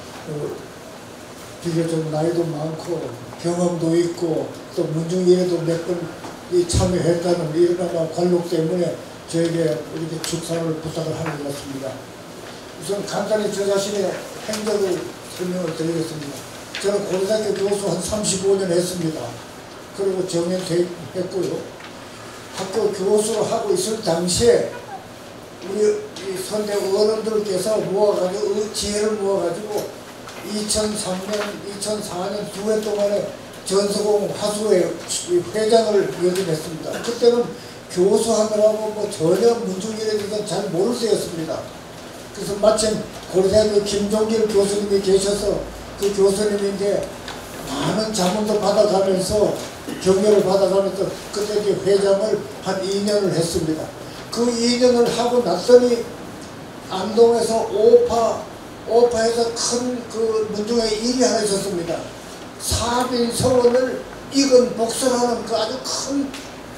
비교적 나이도 많고 경험도 있고 또 문중일에도 몇 번 참여했다는 이런 관록 때문에 저에게 이렇게 축사를 부탁을 하는 것 같습니다. 우선 간단히 저 자신의 행적을 설명을 드리겠습니다. 저는 고려대학교 교수 한 35년 했습니다. 그리고 정년퇴했고요. 학교 교수를 하고 있을 당시에 우리 선대 어른들께서 모아가지고 지혜를 모아가지고 2003년, 2004년 2해 동안에 전서공 화수회 회장을 역임했습니다. 그때는 교수하느라고 뭐 전혀 문중일에 대해서 잘 모를 때였습니다. 그래서 마침 고려대학교 김종길 교수님이 계셔서 그 교수님이 이제 많은 자문도 받아가면서 격려를 받아가면서 그때 이제 회장을 한 2년을 했습니다. 그 2년을 하고 났더니 안동에서 오파에서 큰 그 문중회 일이 하나 있었습니다. 사빈 서원을 익은 복설하는 그 아주 큰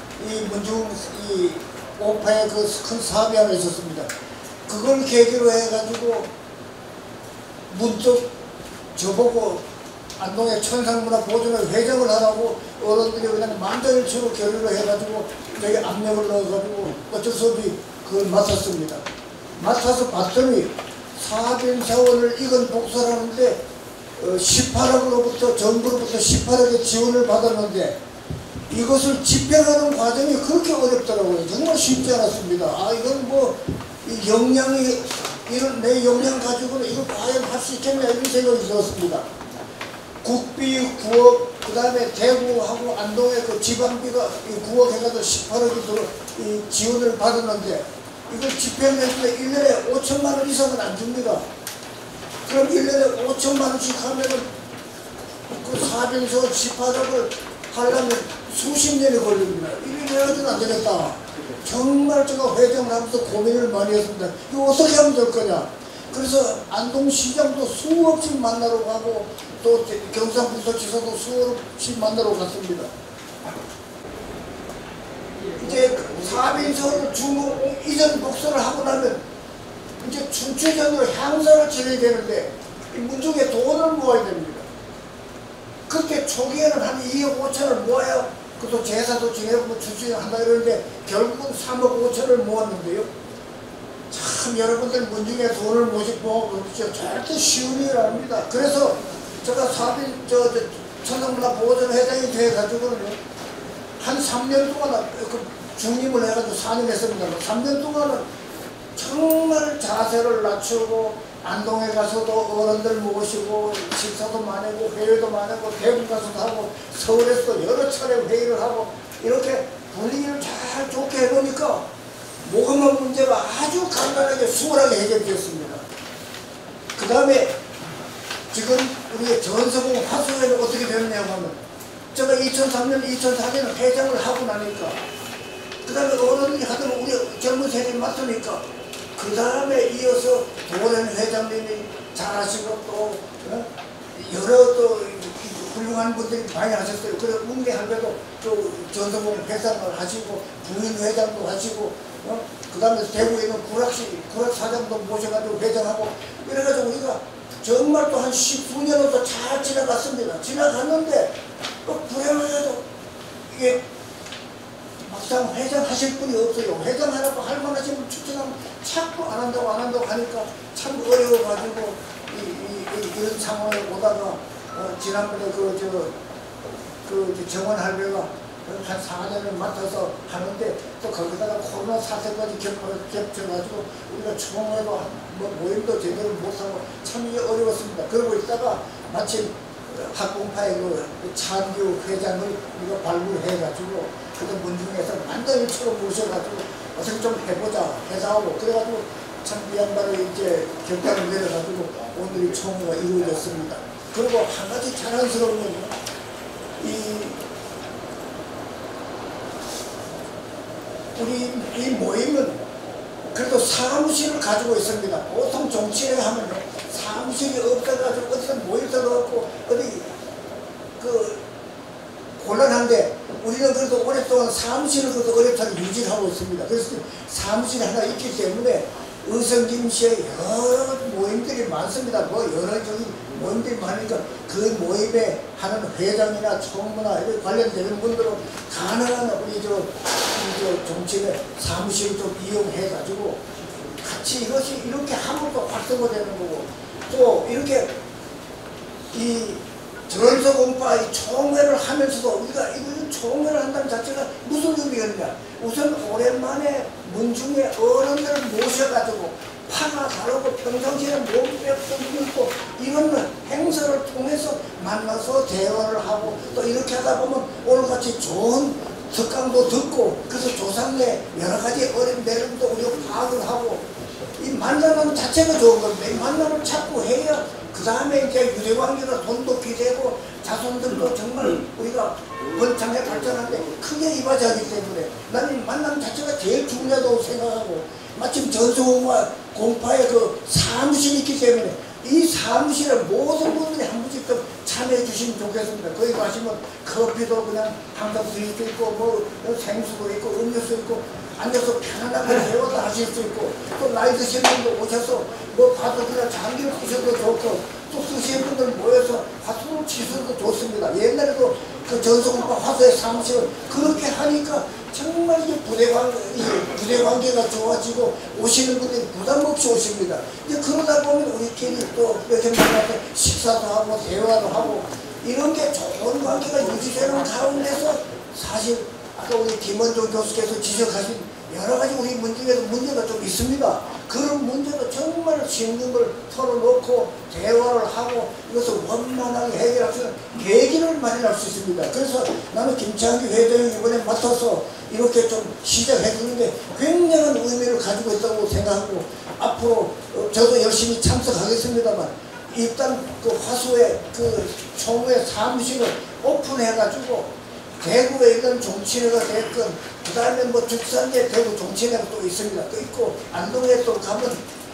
이 오파에 그 큰 사업이 하나 있었습니다. 그걸 계기로 해가지고 문득 저보고 안동의 천상문화보존회 회장을 하라고 어른들이 그냥 만장일치로 결의를 해가지고 여기 압력을 넣어가지고 어쩔 수 없이 그걸 맡았습니다. 맡아서 봤더니 사변사원을 익은 복설하는데 18억으로부터 정부로부터 18억의 지원을 받았는데 이것을 집행하는 과정이 그렇게 어렵더라고요. 정말 쉽지 않았습니다. 아 이건 뭐 이 역량이 이런 내 역량 가지고는 이거 과연 할 수 있겠냐 이런 생각이 들었습니다. 국비 9억 그 다음에 대구하고 안동의 그 지방비가 9억 해가지고 18억이 지원을 받았는데 이걸 집행했는데 1년에 5천만 원 이상은 안 줍니다. 그럼 1년에 5천만 원씩 하면은 그 사변서 18억을 하려면 수십 년이 걸립니다. 이게 내가지고는 안 되겠다. 정말 제가 회장을 하면서 고민을 많이 했습니다. 이거 어떻게 하면 될 거냐. 그래서 안동시장도 수없이 만나러 가고 또 경상북도지사도 수없이 만나러 갔습니다. 사빈서를 중국 이전 복수를 하고 나면 이제 춘추전으로 향사를 지내야 되는데 이 문중에 돈을 모아야 됩니다. 그렇게 초기에는 한 2억 5천을 모아야 그것도 제사도 지내고 뭐 춘추전 한다 이러는데 결국은 3억 5천을 모았는데요. 참 여러분들 문중에 돈을 모으고 절대 쉬운 일 아닙니다. 그래서 제가 사빈 천상문화보호전회장이 돼가지고는 한 3년 동안 그 중림을 해가지고 4년 했습니다. 3년 동안은 정말 자세를 낮추고 안동에 가서도 어른들 모시고 식사도 많이고 회의도 많이고 대구 가서도 하고 서울에서도 여러 차례 회의를 하고 이렇게 분위기를 잘 좋게 해놓으니까 모금업 문제가 아주 간단하게 수월하게 해결되었습니다. 그 다음에 지금 우리 전서공 화수회는 어떻게 되었냐고 하면 제가 2003년, 2004년에 회장을 하고 나니까 그 다음에 어른이 하던 우리 젊은 세대를 맡으니까 그 다음에 이어서 도련 회장님이 잘하시고 또 여러 또 훌륭한 분들이 많이 하셨어요. 그래서 웅대 할배도 또 전서공 회장을 하시고 부인 회장도 하시고 그 다음에 대구에 있는 구락 사장도 모셔가지고 회장하고 이래가지고 우리가 정말 또 한 10수년은 잘 지나갔습니다. 지나갔는데 불행하게도 이게 막상 회장하실 분이 없어요. 회장하라고 할 만하시면 추천하면 자꾸 안 한다고 하니까 참 어려워가지고 이런 상황에 오다가 지난번에 그 정원 할배가 한 4년을 맡아서 하는데 또 거기다가 코로나 사태까지 겹쳐가지고 우리가 총회도 모임도 제대로 못하고 참 어려웠습니다. 그러고 있다가 마침 학공파의 그 차은규 회장을 우리가 발굴해가지고 그때 문중에서 만장일치로 모셔가지고 어떻게 좀 해보자 해자하고 그래가지고 참 이 양반을 이제 결단을 내려가지고 오늘 이 총회가 이루어졌습니다. 그리고 한 가지 자랑스러운 건요. 우리 이 모임은 그래도 사무실을 가지고 있습니다. 보통 정치회 하면요 사무실이 없어가지고 어디서 모일도 없고 어디 곤란한데 우리는 그래도 오랫동안 사무실을 그래도 오랫동안 유지하고 있습니다. 그래서 사무실이 하나 있기 때문에 의성김씨의 여러 모임들이 많습니다. 여러 모임들이 많으니까 그 모임에 하는 회장이나 총무나 이런 관련되는 분들은 가능한 우리 정치회 사무실을 좀 이용해가지고 같이 이것이 이렇게 하면 또 활성화 되는 거고 또 이렇게 이 전서공파 이 총회를 하면서도 우리가 이거 총회를 한다는 자체가 무슨 의미였냐. 우선 오랜만에 문중의 어른들을 모셔가지고 파가 다르고 평상시에 못 뵙던 분들도 이런 행사를 통해서 만나서 대화를 하고 또 이렇게 하다 보면 오늘같이 좋은 특강도 듣고 그래서 조상의 여러가지 어린 내용도 우리가 파악을 하고 이 만나는 자체가 좋은 건데 이 만남을 자꾸 해야 그 다음에 이제 유대관계가 돈도 비대고 자손들도 정말 우리가 번창에 발전하는데 크게 이바지하기 때문에 나는 만남 자체가 제일 중요하다고 생각하고 마침 전서공과 공파의 그 사무실이 있기 때문에 이 사무실에 모든 분들이 한 번씩 좀 참여해 주시면 좋겠습니다. 거기 가시면 커피도 그냥 항상 드릴 수 있고 뭐 생수도 있고 음료수 있고 앉아서 편안하게 대화도 하실 수 있고 또 나이 드신 분도 오셔서 뭐 봐도 그냥 장기를 쓰셔도 좋고 또 쓰시는 분들 모여서 화투를 치셔도 좋습니다. 옛날에도 그 전서공파 화투의 사무실을 그렇게 하니까 정말 이게 부대관계가 좋아지고 오시는 분들이 부담 없이 오십니다. 이제 그러다 보면 우리끼리 또 이렇게 만나서 식사도 하고 대화도 하고 이런 게 좋은 관계가 유지되는 가운데서 사실 아까 우리 김원종 교수께서 지적하신 여러 가지 우리 문중에도 문제가 좀 있습니다. 그런 문제도 정말 심는 걸 털어놓고 대화를 하고 이것을 원만하게 해결할 수 있는 계기를 마련할 수 있습니다. 그래서 나는 김창규 회장이 이번에 맡아서 이렇게 좀 시작해 주는데 굉장한 의미를 가지고 있다고 생각하고 앞으로 저도 열심히 참석하겠습니다만 일단 그 화수의 그 총회 사무실을 오픈해가지고 대구에 있는 종친회가 됐건 그 다음에 뭐 죽산제 대구 종친회가 또 있습니다. 또 있고 안동에 또 가면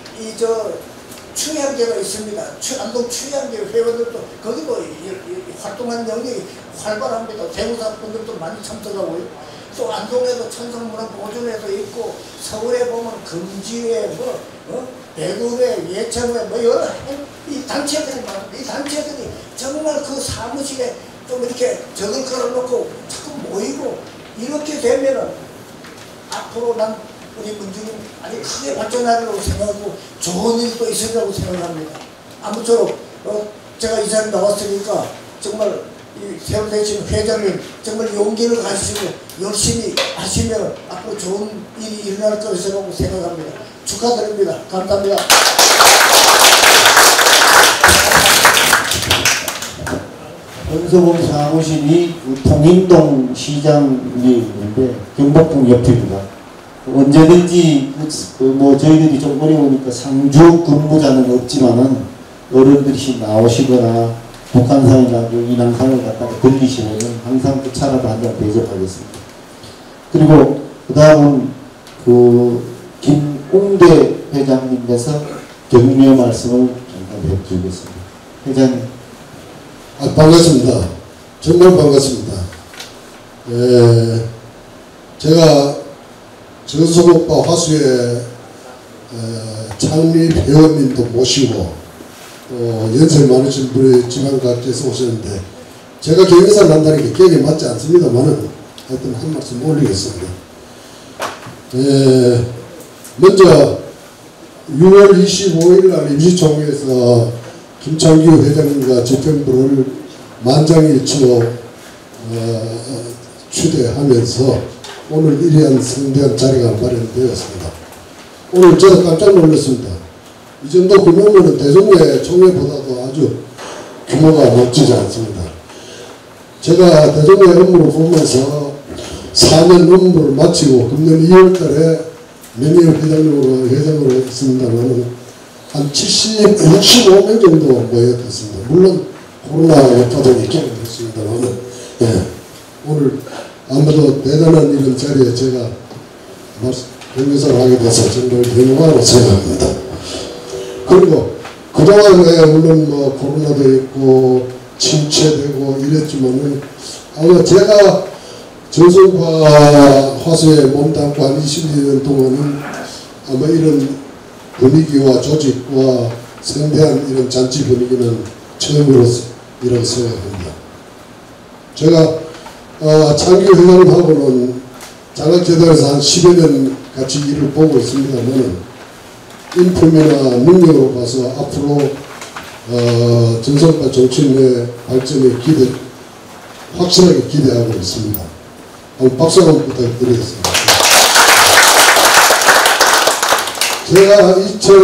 추양제가 있습니다. 안동 추양제 회원들도 거기도 활동하는 영역이 활발합니다. 대구사 분들도 많이 참석하고요. 또 안동에도 천성문화보존회도 있고 서울에 보면 금지회 대구회 예천회 여러 이 단체들이 많은데 이 단체들이 정말 그 사무실에 좀 이렇게 적을 걸어놓고 자꾸 모이고 이렇게 되면은 앞으로 난 우리 문주님 아주 크게 발전하리라고 생각하고 좋은 일도 있으리라고 생각합니다. 아무쪼록 제가 이 자리에 나왔으니까 정말 이 세월대신 회장님 정말 용기를 가지시고 열심히 하시면 앞으로 좋은 일이 일어날 것이라고 생각합니다. 축하드립니다. 감사합니다. 권서봉 사무실이 통인동 시장이 있는데 경복궁 옆입니다. 언제든지 뭐 저희들이 좀 어려우니까 상주 근무자는 없지만은 어른들이 나오시거나 북한산이나 인왕산을 갖다가 들리시면은 항상 그 차라도 한 잔 대접하겠습니다. 그리고 그 다음은 김웅대 회장님께서 격려 말씀을 잠깐 해주겠습니다. 회장님. 반갑습니다. 정말 반갑습니다. 제가 전소국과 화수의 창립 회원님도 모시고 또 연세 많으신 분이 지방각지에서 오셨는데 제가 경의사를 한다는 게 기억에 맞지 않습니다만은 하여튼 한 말씀 올리겠습니다. 먼저 6월 25일 날 임시총회에서 김창규 회장님과 집행부를 만장일치로 추대하면서 오늘 이러한 성대한 자리가 마련되었습니다. 오늘 저도 깜짝 놀랐습니다. 이 정도 규모면 대종회 총회보다도 아주 규모가 멋지지 않습니다. 제가 대종회 업무를 보면서 4년 업무를 마치고 금년 2월달에 명예 회장으로 했습니다만 한 65명 정도 모였습니다. 물론 코로나 여파도 있긴 했습니다만 오늘 아무도 대단한 이런 자리에 제가 경의사를 하게 돼서 정말 영광으로 생각합니다. 그리고 그동안에 물론 뭐 코로나도 있고 침체되고 이랬지만은 아마 제가 전성과 화수에 몸담고 한 22년 동안은 아마 이런 분위기와 조직과 성대한 이런 잔치 분위기는 처음이라고 생각합니다. 제가 창규 회장님하고는 장학재단에서 한 10여 년 같이 일을 보고 있습니다만 인품이나 능력으로 봐서 앞으로 전성과 정치인의 발전에 확실하게 기대하고 있습니다. 한번 박수 한번 부탁드리겠습니다. 제가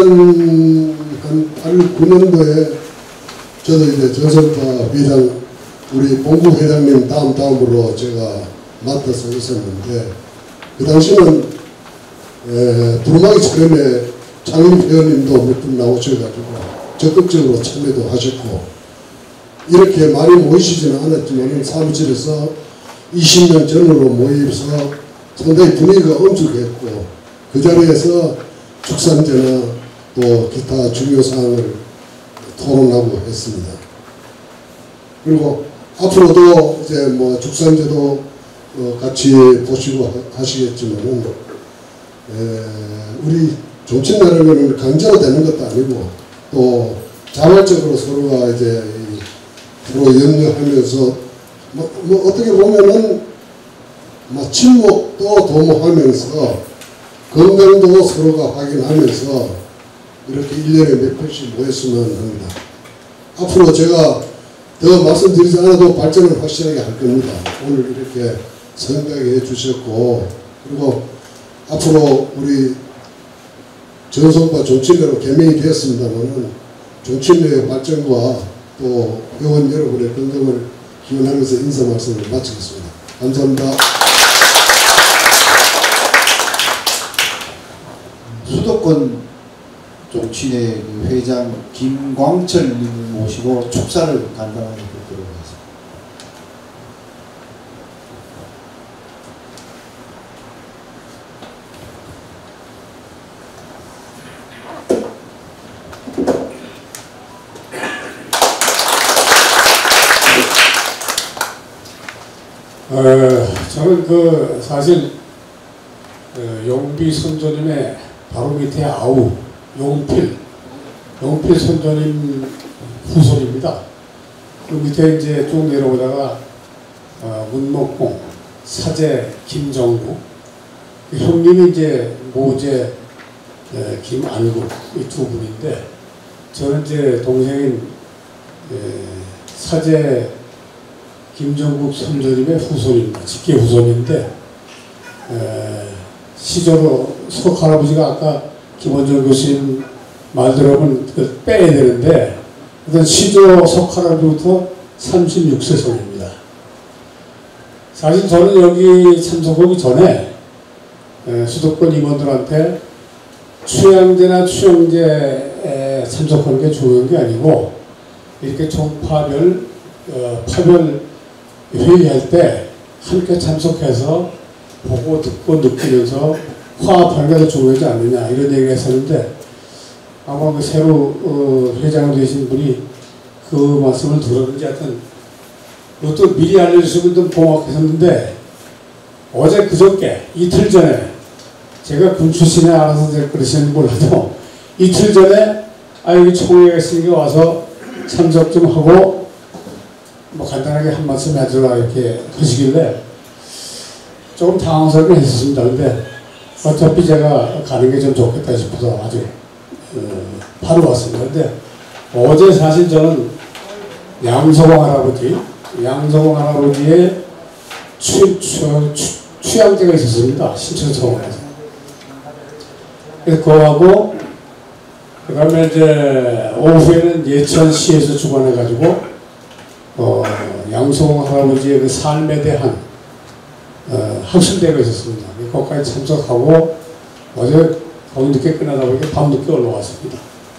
2008-9년도에 저도 이제 전성과 회장 우리 봉구 회장님 다음으로 제가 맡아서 있었는데 그 당시는 두루마기 처음에 창립 회원님도 몇 분 나오셔가지고 적극적으로 참여도 하셨고 이렇게 많이 모이시지는 않았지만 사무실에서 20년 전으로 모여서 상당히 분위기가 엄숙했고 그 자리에서 축산제나 또 기타 중요 사항을 토론하고 했습니다. 그리고 앞으로도 이제 뭐 축산제도 같이 보시고 하시겠지만은 우리 정치인이라면 강제로 되는 것도 아니고 또 자발적으로 서로가 이제 서로 염려하면서 뭐 어떻게 보면은 친목도 도모하면서 건강도 서로가 확인하면서 이렇게 1년에 몇 번씩 모였으면 합니다. 앞으로 제가 더 말씀드리지 않아도 발전을 확실하게 할 겁니다. 오늘 이렇게 생각해 주셨고 그리고 앞으로 우리 전성과 정치인으로 개명이 되었습니다만 정치인의 발전과 또 회원 여러분의 건강을 기원하면서 인사 말씀을 마치겠습니다. 감사합니다. 수도권 정치인의 회장 김광철님 모시고 축사를 간단하게 듣도록 하겠습니다. 저는 사실 용비 선조님의 바로 밑에 아우 용필 선조님 후손입니다. 그 밑에 이제 쭉 내려오다가 문목공, 사제 김정구, 형님이 이제 모제 김안국 이 두 분인데 저는 이제 동생인 사제 김정국 선조님의 후손입니다. 직계 후손인데 시조로 석할아버지가 아까 김원정 교수님 말 들어보면 빼야 되는데 일단 시조 석할아버지부터 36세 손입니다. 사실 저는 여기 참석하기 전에 수도권 임원들한테 추양제나 추영제에 참석하는 게 중요한 게 아니고 이렇게 종파별 파별 회의할 때 함께 참석해서 보고 듣고 느끼면서 화합하는 게 더 중요하지 않느냐 이런 얘기를 했었는데 아마 그 새로 회장이 되신 분이 그 말씀을 들었는지 하여튼 그것도 미리 알려주시면 좀 고맙겠었는데 어제 그저께 이틀 전에 제가 군 출신에 알아서 그러시는지 몰라도 이틀 전에 여기 총회가 있으니까 와서 참석 좀 하고 뭐 간단하게 한 말씀 해주라 이렇게 하시길래 조금 당황스럽게 했었습니다. 근데 어차피 제가 가는 게 좀 좋겠다 싶어서 아주 바로 왔습니다. 근데 어제 사실 저는 양서공 할아버지의 취향제가 있었습니다. 신천서원에서. 그래서 그거하고 그 다음에 이제 오후에는 예천시에서 주관해가지고 양서공 할아버지의 그 삶에 대한 학술대회가 있었습니다. 거기까지 참석하고 어제 거의 늦게 끝나다 보니까 밤늦게 올라왔습니다.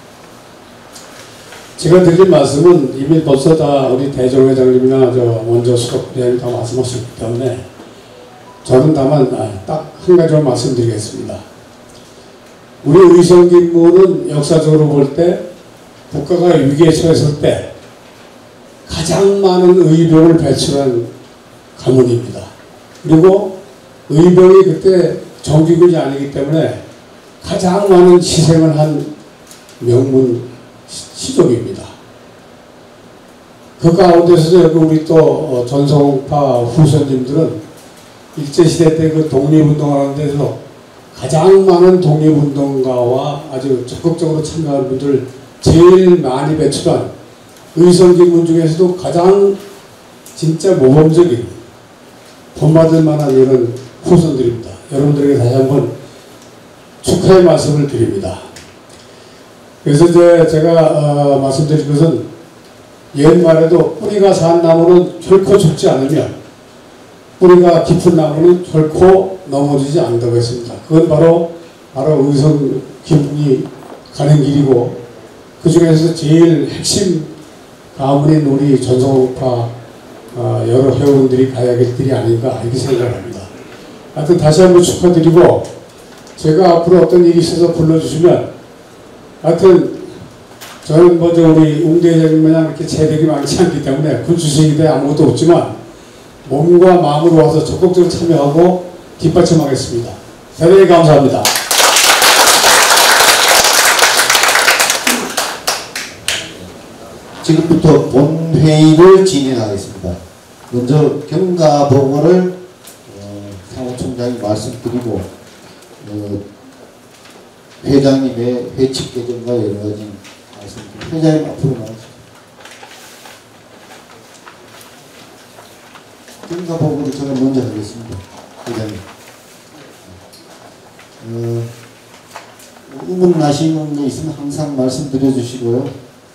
제가 드릴 말씀은 이미 벌써 다 우리 대정 회장님이나 먼저 수석 부장님 다 말씀하셨기 때문에 저는 다만 딱 한 가지만 말씀드리겠습니다. 우리 의성김무는 역사적으로 볼 때 국가가 위기에 처했을 때 가장 많은 의병을 배출한 가문입니다. 그리고 의병이 그때 정규군이 아니기 때문에 가장 많은 희생을 한 명문 시족입니다. 그 가운데서도 여기 우리 또 전성파 후손님들은 일제시대 때 그 독립운동하는 데서 가장 많은 독립운동가와 아주 적극적으로 참여한 분들을 제일 많이 배출한 의성김문 중에서도 가장 진짜 모범적인 본받을 만한 이런 후손들입니다. 여러분들에게 다시 한번 축하의 말씀을 드립니다. 그래서 이제 제가 말씀드릴 것은 옛말에도 뿌리가 산 나무는 결코 죽지 않으며 뿌리가 깊은 나무는 결코 넘어지지 않는다고 했습니다. 그건 바로 의성김문이 가는 길이고 그 중에서 제일 핵심 가문인 우리 전성파 여러 회원들이 가야 할 길이 아닌가 이렇게 생각을 합니다. 하여튼 다시 한번 축하드리고 제가 앞으로 어떤 일이 있어서 불러주시면 하여튼 저는 먼저 우리 웅대 회장님 마냥 이렇게 재력이 많지 않기 때문에 군 출신인데 아무것도 없지만 몸과 마음으로 와서 적극적으로 참여하고 뒷받침하겠습니다. 대단히 감사합니다. 지금부터 본회의를 진행하겠습니다. 먼저 경과보고를 사무총장이 말씀드리고 회장님의 회칙 개정과 여러 가지 말씀드리고 회장님 앞으로 나오십시오. 경과보고를 제가 먼저 하겠습니다. 회장님. 의문 나시는 게 있으면 항상 말씀드려 주시고요.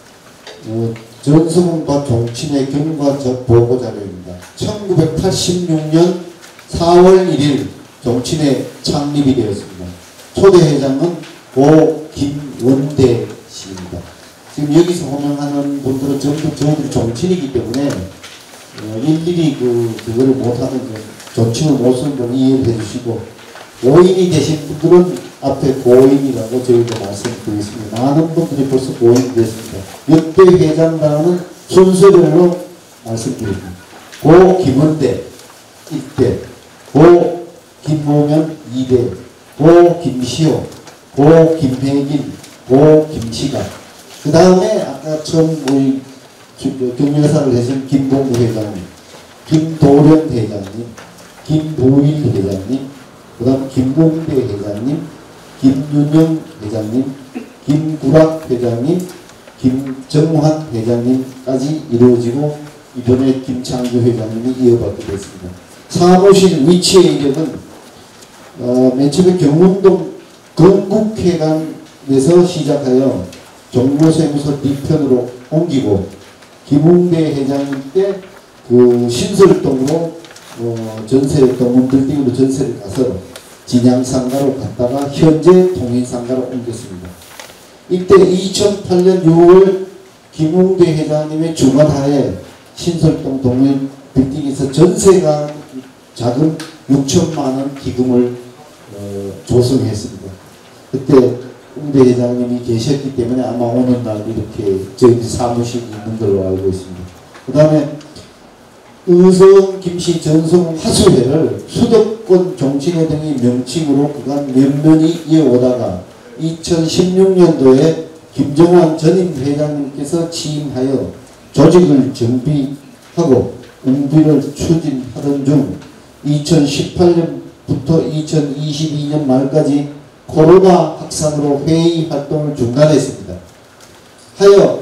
전성훈과 종친의 경과 보고 자료입니다. 1986년 4월 1일 종친의 창립이 되었습니다. 초대 회장은 고 김원대 씨입니다. 지금 여기서 호명하는 분들은 전부 저희들이 종친이기 때문에 일일이 그거를 못하는 종친을 못 쓰는 걸 이해를 해주시고 고인이 되신 분들은 앞에 고인이라고 저희도 말씀드리겠습니다. 많은 분들이 벌써 고인이 됐습니다. 역대 회장단은 순서대로 말씀드립니다. 고 김원대 이때 고 김무면 2대, 고 김시호, 고 김혜긴, 고 김치가. 그 다음에 아까 처음 우리 경영사를 해준 김봉구 회장님, 김도련 회장님, 김보일 회장님, 그 다음 김봉대 회장님, 김윤영 회장님, 김구락 회장님, 김정환 회장님까지 이루어지고 이번에 김창규 회장님이 이어받게 됐습니다. 사무실 위치의 이름은 맨 처음에 경운동 건국회관에서 시작하여 정보세무서 뒤편으로 옮기고 김웅대 회장님 때 그 신설동으로 전세동 빌딩으로 전세를 가서 진양상가로 갔다가 현재 통인상가로 옮겼습니다. 이때 2008년 6월 김웅대 회장님의 주관하에 신설동 동인 빌딩에서 전세가 자금 6천만원 기금을 조성했습니다. 그때 웅대 회장님이 계셨기 때문에 아마 오는 날 이렇게 저희 사무실이 있는 걸로 알고 있습니다. 그 다음에 의성, 김씨, 전성, 화수회를 수도권 정치회 등의 명칭으로 그간 면면이 이어오다가 2016년도에 김정환 전임 회장님께서 취임하여 조직을 정비하고 운비를 추진하던 중 2018년부터 2022년 말까지 코로나 확산으로 회의 활동을 중단했습니다. 하여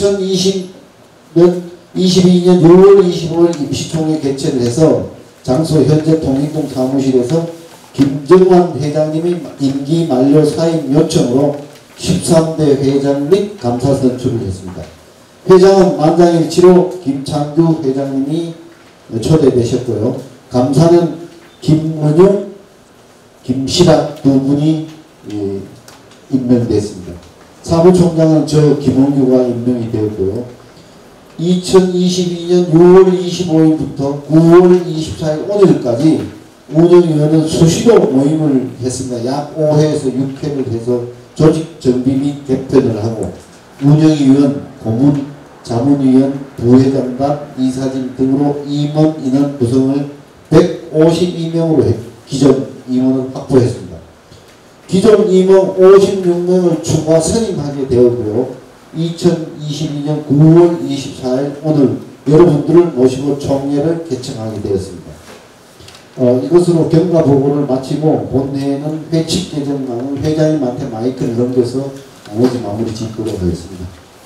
2022년 6월 25일 임시총회 개최를 해서 장소 현재 통일동 사무실에서 김정환 회장님이 임기 만료 사임 요청으로 13대 회장 및 감사 선출을 했습니다. 회장은 만장일치로 김창규 회장님이 초대되셨고요. 감사는 김은용, 김시락 두 분이 임명됐습니다. 사무총장은 저 김홍규가 임명이 되었고요. 2022년 6월 25일부터 9월 24일 오늘까지 운영위원은 수시로 모임을 했습니다. 약 5회에서 6회를 해서 조직 정비 및 개편을 하고 운영위원, 고문, 자문위원, 부회장단, 이사진 등으로 임원 인원 구성을 152명으로 기존 임원을 확보했습니다. 기존 임원 56명을 추가 선임하게 되었고요. 2022년 9월 24일 오늘 여러분들을 모시고 총회를 개청하게 되었습니다. 이것으로 경과 보고를 마치고 본회의는 회칙 개정안을 회장님한테 마이크를 넘겨서 나머지 마무리 짓도록 하겠습니다.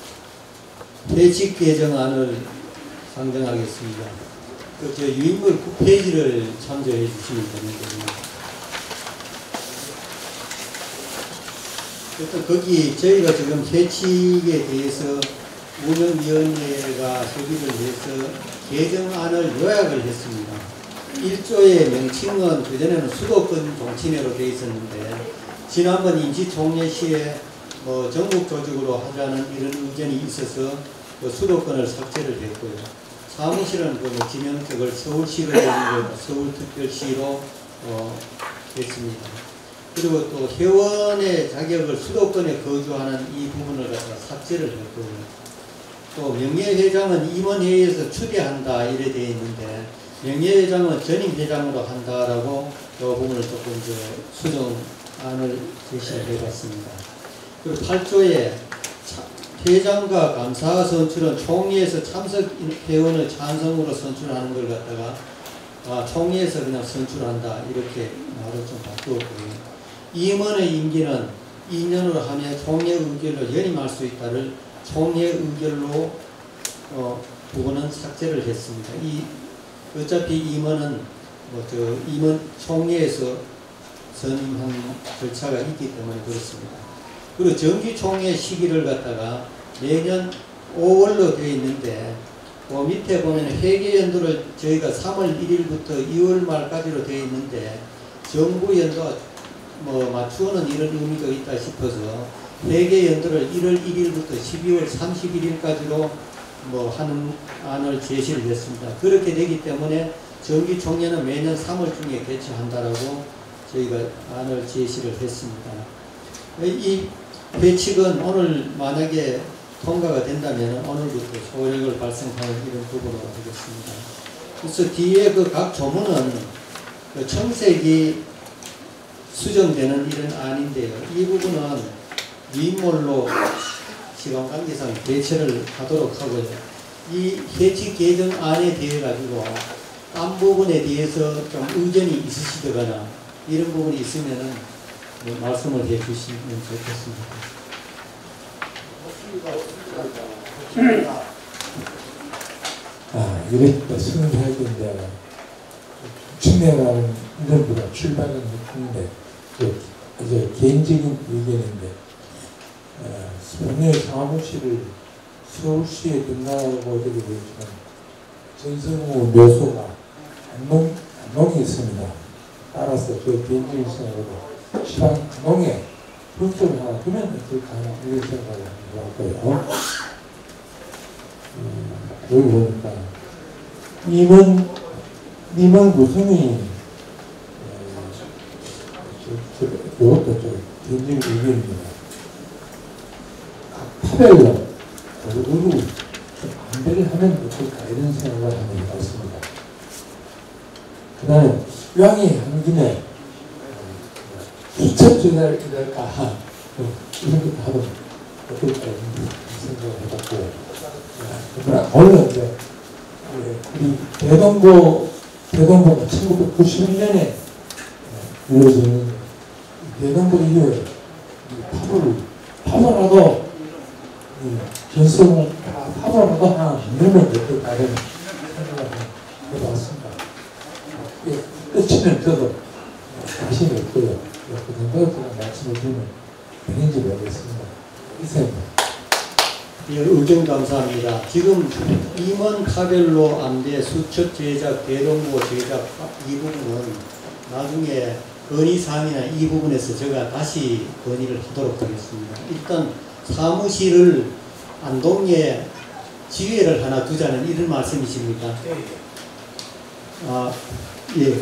회칙 개정안을 상정하겠습니다. 저 유인물 9페이지를 참조해 주시면 됩니다. 일단 거기 저희가 지금 회칙에 대해서 운영위원회가 소비를 해서 개정안을 요약을 했습니다. 1조의 명칭은 그전에는 수도권 종친회로 되어 있었는데 지난번 임시총회 시에 전국조직으로 하자는 이런 의견이 있어서 그 수도권을 삭제를 했고요. 사무실은 그 지명적을 서울시로 서울특별시로 했습니다. 그리고 또 회원의 자격을 수도권에 거주하는 이 부분을 갖다가 삭제를 했고요. 또 명예회장은 임원회의에서 추대한다 이래 되어 있는데 명예회장은 전임회장으로 한다라고 그 부분을 조금 수정안을 제시를 해봤습니다. 그리고 8조에 회장과 감사 선출은 총회에서 참석 회원의 찬성으로 선출하는 걸 갖다가 총회에서 그냥 선출한다 이렇게 말을 좀 바꾸었고요. 임원의 임기는 2년으로 하며 총회 의결로 연임할 수 있다를 총회 의결로 부분은 삭제를 했습니다. 어차피 임원은 임원 총회에서 선임한 절차가 있기 때문에 그렇습니다. 그리고 정기총회 시기를 갖다가 내년 5월로 되어 있는데 그 밑에 보면 회계연도를 저희가 3월 1일부터 2월 말까지로 되어 있는데 정부연도 맞추어는 이런 의미가 있다 싶어서 회계연도를 1월 1일부터 12월 31일까지로 하는 안을 제시를 했습니다. 그렇게 되기 때문에 정기총회는 매년 3월 중에 개최한다라고 저희가 안을 제시를 했습니다. 이 회칙은 오늘 만약에 통과가 된다면 오늘부터 소력을 발생하는 이런 부분으로 하겠습니다. 그래서 뒤에 그 각 조문은 그 청색이 수정되는 일은 아닌데요. 이 부분은 위임몰로 시간 관계상 대처를 하도록 하고요. 이 해치 개정안에 대해 가지고 딴 부분에 대해서 좀 의견이 있으시거나 이런 부분이 있으면은 뭐 말씀을 해 주시면 좋겠습니다. 이렇게 승인할 텐데 추진해가는 이런보다 출발은 했는데 이제 개인적인 의견인데 본인의 사무실을 서울시에 등록하고 드리고 있지만 전성우 묘소가 안동에 있습니다. 따라서 저 개인적인 생각으로 시방 안동에 분석을 하나 두면 어떨까 이런 생각을 해봤고요. 여기 보니까 임원 구성이 이것도 좀 개인적인 의견입니다. 파별로 얼굴로 좀 안배를 하면 어떨까 이런 생각을 하는 것 같습니다. 그 다음에 왕이 한 김에 수첩전할까 이런 것도 하면 어떨까 이런 생각을 해봤고 오늘 이제 우리 대동보가 1991년에 이루어지는 대동보 이후에 파벌하고 전성을 파벌하고 하나 만들면 어떨까 이런 생각을 해봤습니다. 끝이면 저도 자신이 없고요. 그 정도로 말씀을 드리면 되는지 모르겠습니다. 이상입니다. 예, 의견 감사합니다. 지금 임원 타별로 안대 수첩 제작, 대동보 제작 이 부분은 나중에 건의사항이나 이 부분에서 제가 다시 건의를 하도록 하겠습니다. 일단 사무실을 안동에 지회를 하나 두자는 이런 말씀이십니까? 예.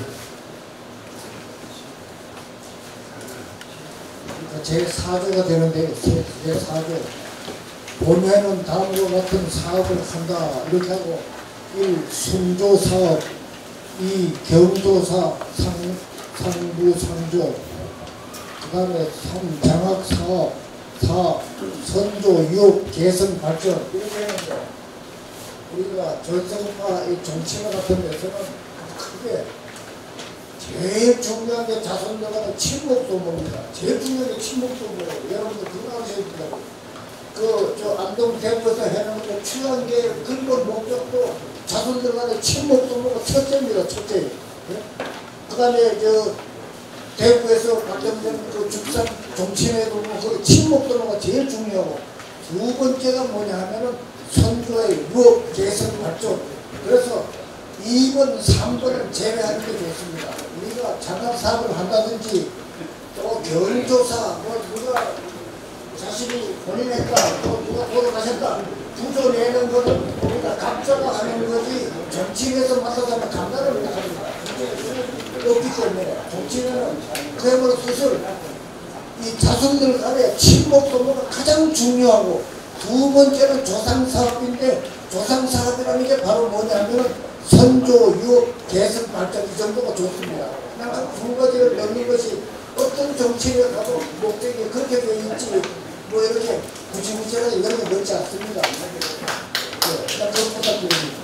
제4조가 되는데 제4조 보면은 다음과 같은 사업을 한다 이렇게 하고 1. 순조 사업 2. 경조 사업 상부 상조 그 다음에 3. 장학 사업 4. 선조 유업 개선 발전 이렇게 하는데 우리가 전성파 정치가 같은 데서는 크게 제일 중요한 게 자손들과는 친목도모입니다. 제일 중요한 게 친목도모. 여러분들 그거 아셔야 된다고. 저 안동 대구에서 해놓은 취한 게 근본 목적도 자손들과의 친목도모가 첫째입니다. 첫째. 네? 그 다음에 대구에서 발전된 그 죽산 정치회도 그 친목도모가 제일 중요하고 두 번째가 뭐냐 하면은 선조의 유업 개선 발전. 그래서 2번, 3번을 제외하는 게 좋습니다. 우리가 장학 사업을 한다든지 또 경조사, 누가 자신이 본인했다, 또 누가 돌아가셨다, 구조 내는 거는 우리가 각자가 하는 거지 정치인에서 맡아서 하면 감당을 못합니다. 없기 때문에 정치인은 그야말로 뜻을 이 자손들 간의 친목도모가 가장 중요하고 두 번째는 조상사업인데 조상사업이라는 게 바로 뭐냐면은 선조, 유업, 개선, 발전 이 정도가 좋습니다. 그냥 두 가지를 넣는 것이 어떤 정치에 가도 목적이 그렇게 되어 있지 뭐 이렇게 구치구치하게 이런 게 넣지 않습니다. 네, 일단 그것 부탁드립니다.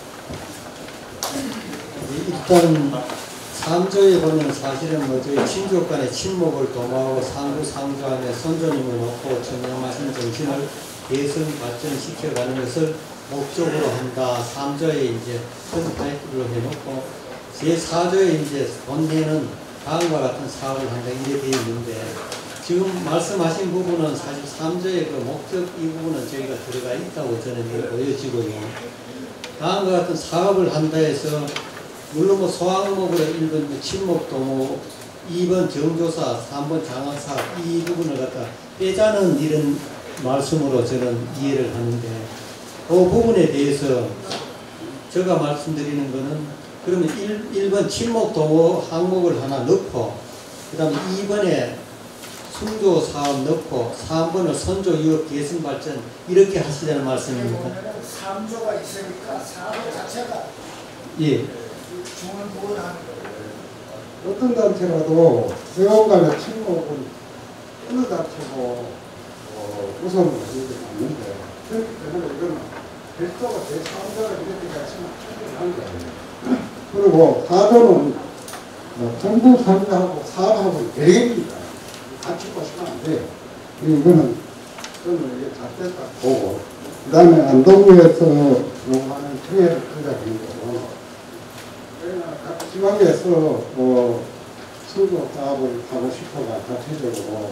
일단 3조에 보면 사실은 뭐 저희 친족 간의 친목을 도모하고 상부 상조하며 선조님을 놓고 청렴하신 정신을 개선 발전시켜가는 것을 목적으로 한다. 3조에 이제 큰 타이틀로 해놓고 제4조에 이제 본내는 다음과 같은 사업을 한다 이렇게 되어 있는데 지금 말씀하신 부분은 사실 3조의 그 목적 이 부분은 저희가 들어가 있다고 저는 보여지고요. 다음과 같은 사업을 한다 해서 물론 뭐 소항목으로 1번 친목도모 2번 정조사 3번 장학사업 이 부분을 갖다 빼자는 이런 말씀으로 저는 이해를 하는데 그 부분에 대해서 제가 말씀드리는 거는 그러면 1번 친목도모 항목을 하나 넣고 그 다음에 2번에 순조사업 넣고 3번을 선조유업 개선발전 이렇게 하시자는 말씀입니까? 3조가 있으니까 4조 자체가 예. 중을 보호하는 거예요. 어떤 단체라도 회원 간의 친목은 어느 단체고 우선은 맞는데 그렇기 때문에 이거는 별도가 제3자가 이렇게 했으면 충분한 거예요. 그리고 4조는 정부 3자하고 사업하고 개개입니다. 같이 보시면 안 돼요. 이거는 저는 이게 잣대 딱 보고 그 다음에 안동구에서 요구하는 청해를 투자하는 거고 각 지방에서 수도 사업을 하고 싶어가 자체적으로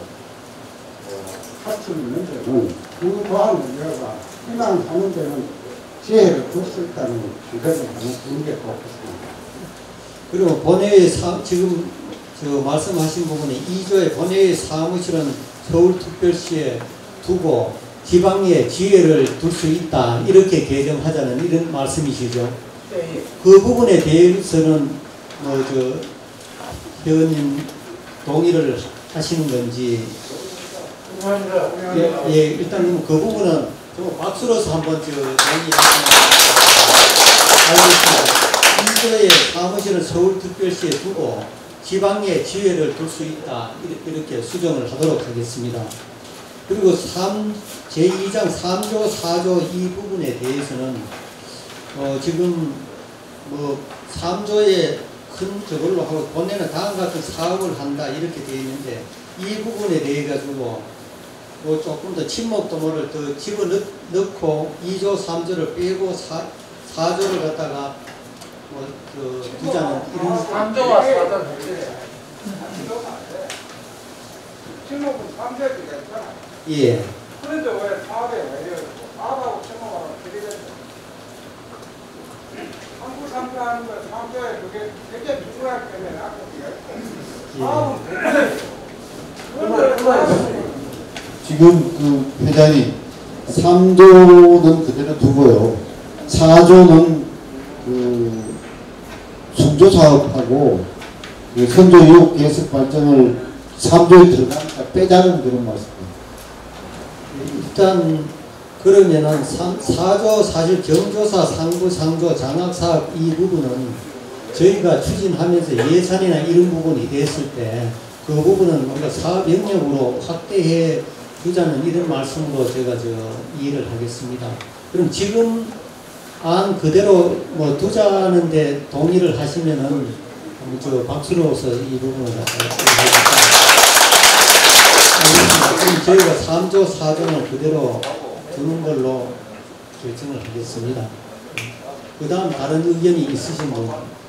합치는 문제는 그 더한 문제가 희망하는 데는 지혜를 줄 수 있다는 기대를 하는 그런 게 좋겠습니다. 그리고 본회의 지금 말씀하신 부분에 2조의 본회의 사무실은 서울특별시에 두고 지방에 지혜를 둘 수 있다 이렇게 개정하자는 이런 말씀이시죠? 네. 그 부분에 대해서는 회원님 동의를 하시는 건지 예, 일단 그 부분은 좀 박수로서 한번 동의하시면 알겠습니다. 2조의 사무실은 서울특별시에 두고 지방에 지회를 둘 수 있다 이렇게 수정을 하도록 하겠습니다. 그리고 제2장 3조 4조 이 부분에 대해서는 지금 3조에 큰 저걸로 하고 본래는 다음과 같은 사업을 한다 이렇게 되어 있는데 이 부분에 대해 가지고 조금 더 친목도모를 더 집어넣고 2조 3조를 빼고 4조를 갖다가 두자는 이런 3조와 4조 친목은 3대지 괜찮아. 예. 그런데 왜 4대 왜 이래요? 4하고 친목하고 들이대죠. 3구 3조 하는 거 3조에 그게 되게 중요하기 때문에 지금 그 회장님 3조는 그대로 두고요. 4조는 그 순조 사업하고 그 선조 6 개석 발전을 3조에 들어가니까 빼자는 그런 말씀입니다. 일단 그러면은 4조 사실 경조사, 상부, 상조, 장학사업 이 부분은 저희가 추진하면서 예산이나 이런 부분이 됐을 때 그 부분은 뭔가 사업 영역으로 확대해 주자는 이런 말씀으로 제가 이해를 하겠습니다. 그럼 지금 안 그대로 두자는데 동의를 하시면은 박수로서 이 부분을 하겠습니다. 그럼 저희가 3조, 4조는 그대로 두는 걸로 결정을 하겠습니다. 그 다음 다른 의견이 있으신 분?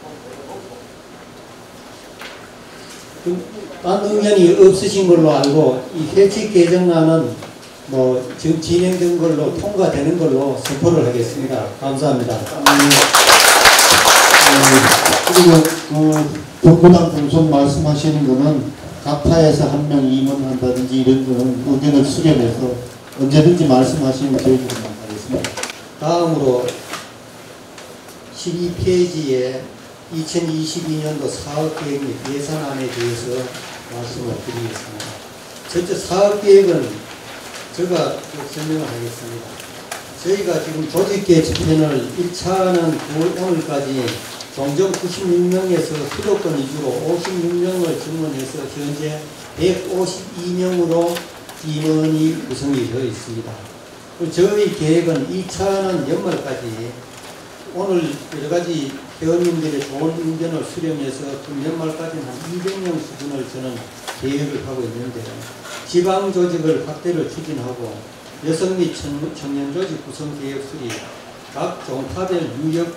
다른 의견이 없으신 걸로 알고 이 회칙 개정안은 지금 진행된 걸로 통과되는 걸로 선포를 하겠습니다. 감사합니다. 그리고 정부당 공손 말씀하시는 거는 각파에서 한 명 임원한다든지 이런 거는 의견을 수렴해서 언제든지 말씀하시면 저희들만 하겠습니다. 다음으로 12페이지에 2022년도 사업계획 및 예산안에 대해서 말씀을 드리겠습니다. 전체 사업계획은 제가 설명을 하겠습니다. 저희가 지금 조직개편을 1차는 오늘까지 종전 96명에서 수도권 위주로 56명을 증원해서 현재 152명으로 임원이 구성이 되어 있습니다. 저희 계획은 2차는 연말까지 오늘 여러가지 회원님들의 좋은 의견을 수렴해서 그 연말까지는 한 200명 수준을 저는 계획을 하고 있는데 지방 조직을 확대를 추진하고 여성 및 청년 조직 구성 계획 수립, 각 종파별 유역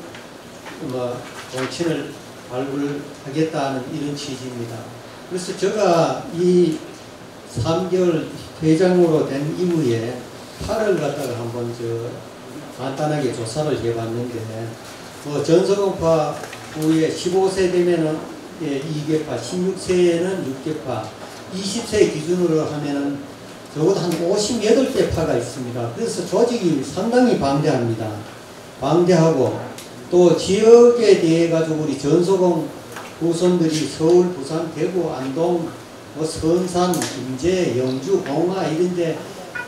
정치를 발굴하겠다는 이런 취지입니다. 그래서 제가 이 3개월 회장으로 된 이후에 8을 갖다가 한번 간단하게 조사를 해봤는데 전서공파 후에 15세 되면은 2개파, 16세에는 6개파, 20세 기준으로 하면은 적어도 한 58개 파가 있습니다. 그래서 조직이 상당히 방대합니다. 방대하고 또 지역에 대해 가지고 우리 전소공 후손들이 서울, 부산, 대구, 안동, 선산, 김제, 영주, 봉화 이런데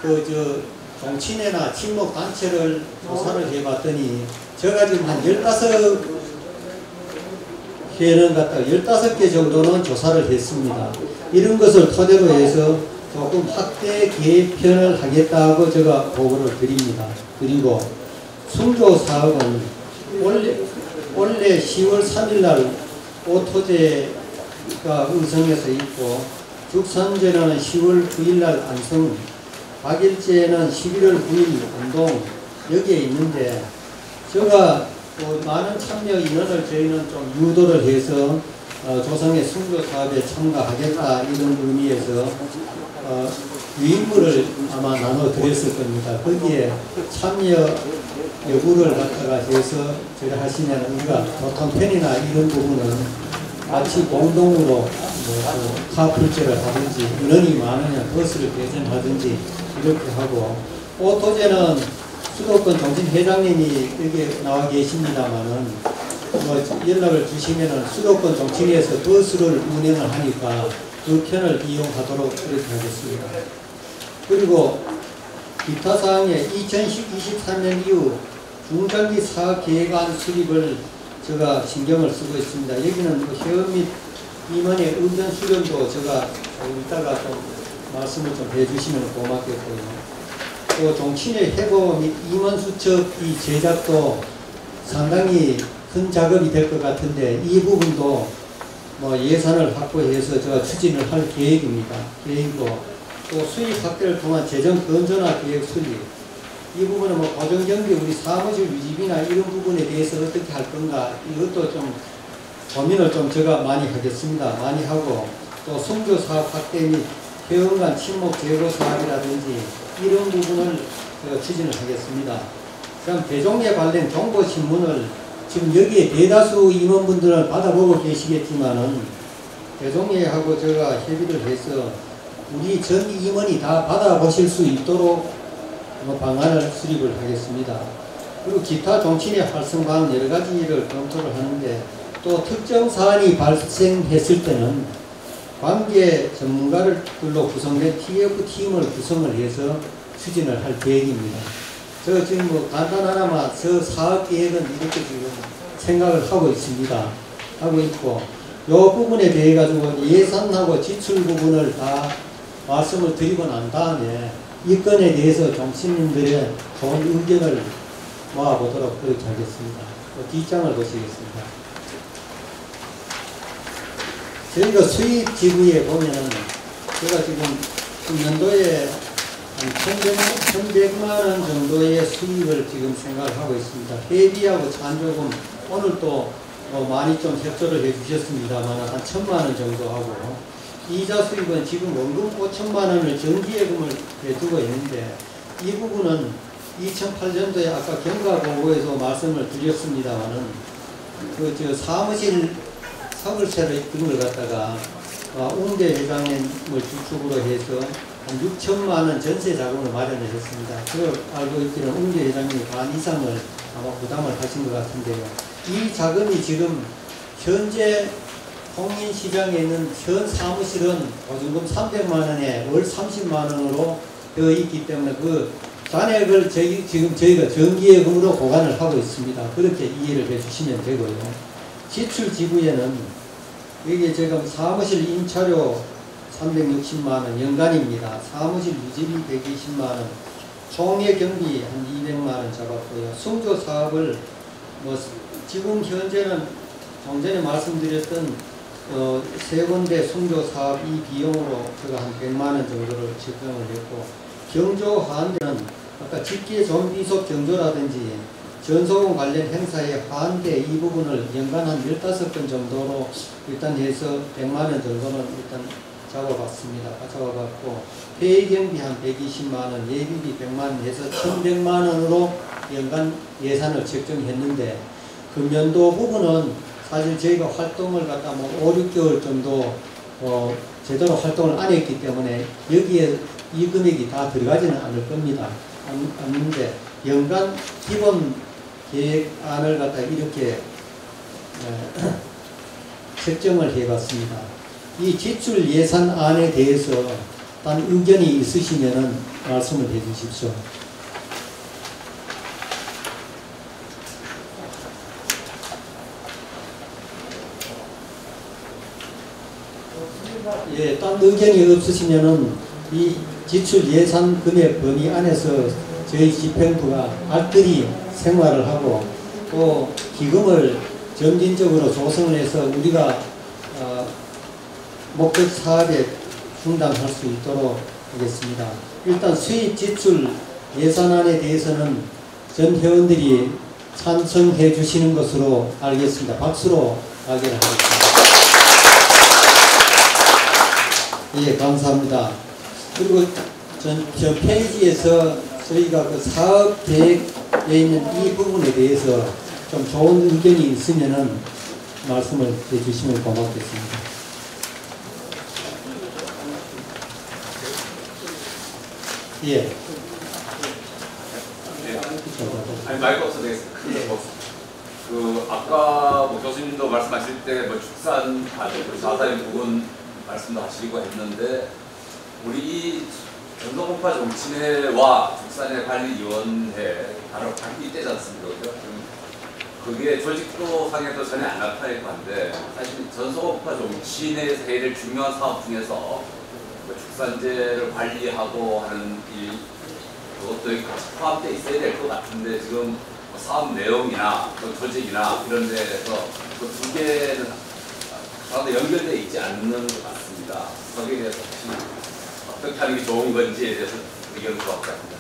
정치내나 친목 단체를 조사를 해봤더니 제가 지금 한 15 개는 갖다가 15개 정도는 조사를 했습니다. 이런 것을 토대로 해서 조금 확대 개편을 하겠다고 제가 보고를 드립니다. 그리고 순조 사업은 원래 10월 3일날 오토제가 의성에서 있고 죽선제는 10월 9일날 안성, 박일제는 11월 9일 안동 여기에 있는데 제가 많은 참여 인원을 저희는 좀 유도를 해서 조상의 순조 사업에 참가하겠다 이런 의미에서 유인물을 아마 나눠드렸을 겁니다. 거기에 참여 여부를 갖다가 해서 제가 하시면 우리가 교통편이나 이런 부분은 마치 공동으로 카풀제를 하든지 인원이 많으면 버스를 배정하든지 이렇게 하고 오토제는 수도권 정치회장님이 여기 나와 계십니다만은 연락을 주시면은 수도권 정치회에서 버스를 운행을 하니까 그 편을 이용하도록 그렇게 하겠습니다. 그리고 기타 사항에 2023년 이후 중장기 사업 계획안 수립을 제가 신경을 쓰고 있습니다. 여기는 회원 및 임원의 의견 수렴도 제가 이따가 좀 말씀을 좀 해주시면 고맙겠고요. 또 종친의 회고 및 임원 수첩 이 제작도 상당히 큰 작업이 될 것 같은데 이 부분도 예산을 확보해서 제가 추진을 할 계획입니다. 계획이고 또 수익 확대를 통한 재정 건전화 계획 수립 이 부분은 고정경비 우리 사무실 유지비나 이런 부분에 대해서 어떻게 할 건가 이것도 좀 고민을 좀 제가 많이 하겠습니다. 많이 하고 또 순조 사업 확대 및 회원 간 친목 제고 사업이라든지 이런 부분을 제가 추진을 하겠습니다. 그럼 대종에 관련 정보신문을 지금 여기에 대다수 임원분들은 받아보고 계시겠지만은 대종회하고 제가 협의를 해서 우리 전 임원이 다 받아보실 수 있도록 방안을 수립을 하겠습니다. 그리고 기타 정치인의 활성 방안 여러 가지를 검토를 하는데 또 특정 사안이 발생했을 때는 관계 전문가들로 구성된 TF팀을 구성을 해서 추진을 할 계획입니다. 저 지금 간단하나마 저 사업 계획은 이렇게 지금 생각을 하고 있습니다. 하고 있고 요 부분에 대해 가지고 예산하고 지출 부분을 다 말씀을 드리고 난 다음에 이 건에 대해서 정치인들의 좋은 의견을 모아보도록 그렇게 하겠습니다. 뒷장을 보시겠습니다. 저희가 수입 지구에 보면은 제가 지금 연도에 한 1,100만원 정도의 수입을 지금 생각을 하고 있습니다. 회비하고 잔조금 오늘 또 많이 좀 협조를 해주셨습니다만 한 1,000만원 정도 하고 이자 수입은 지금 원금 5천만원을 정기예금을 해두고 있는데 이 부분은 2008년도에 아까 경과보고에서 말씀을 드렸습니다만은 사무실 서울세를 그런 걸 갖다가 웅대 회장님을 주축으로 해서 한 6천만원 전세 자금을 마련을 했습니다. 그걸 알고 있기는 웅대 회장님이 반 이상을 아마 부담을 하신 것 같은데요. 이 자금이 지금 현재 홍인시장에 있는 현 사무실은 보증금 300만원에 월 30만원으로 되어 있기 때문에 그 잔액을 지금 저희가 정기예금으로 보관을 하고 있습니다. 그렇게 이해를 해주시면 되고요. 지출 지구에는 여기 지금 사무실 임차료 360만원 연간입니다. 사무실 유지비 120만원, 총회 경비 한 200만원 잡았고요. 순조 사업을 지금 현재는 좀 전에 말씀드렸던 세 군데 순조 사업 이 비용으로 제가 한 100만원 정도를 책정을 했고 경조 하한대는 아까 직계 좀비속 경조라든지 전소금 관련 행사의 하한대 이 부분을 연간 한 15건 정도로 일단 해서 100만원 정도는 일단 잡아봤습니다. 잡아봤고 회의경비 한 120만원, 예비비 100만원 해서 1100만원으로 연간 예산을 책정했는데 금년도 부분은 사실 저희가 활동을 갖다 5, 6개월 정도 제대로 활동을 안 했기 때문에 여기에 이 금액이 다 들어가지는 않을 겁니다. 않는데 연간 기본 계획안을 갖다 이렇게 책정을 해봤습니다. 이 지출 예산안에 대해서 단 의견이 있으시면은 말씀을 해주십시오. 예, 딴 의견이 없으시면은 이 지출 예산 금액 범위 안에서 저희 집행부가 알뜰히 생활을 하고 또 기금을 점진적으로 조성을 해서 우리가 목적 사업에 충당할 수 있도록 하겠습니다. 일단 수입 지출 예산안에 대해서는 전 회원들이 찬성해 주시는 것으로 알겠습니다. 박수로 가결을 하겠습니다. 예, 감사합니다. 그리고 저 페이지에서 저희가 그 사업 계획에 있는 이 부분에 대해서 좀 좋은 의견이 있으면은 말씀을 해주시면 고맙겠습니다. 예. 아니 마이크 없어도 되겠습니다. 그 아까 뭐 교수님도 말씀하실 때 뭐 축산 자산의 부분 말씀도 하시고 했는데 우리 이 전동공파 정치회와 축산의 관리위원회 바로 바뀌지 않습니까? 그죠? 그게 조직도 상에도 전혀 안 나타날 건데 사실 전동공파 정치회에서 해야 될 중요한 사업 중에서 축산재를 관리하고 하는 이 그것도 같이 포함되어 있어야 될 것 같은데 지금 사업 내용이나 조직이나 이런 데서 그 두 개는 하나도 연결되어 있지 않는 것 같습니다. 거기에 대해서 혹시 어떻게 하는 게 좋은 건지에 대해서 의견을 구합니다.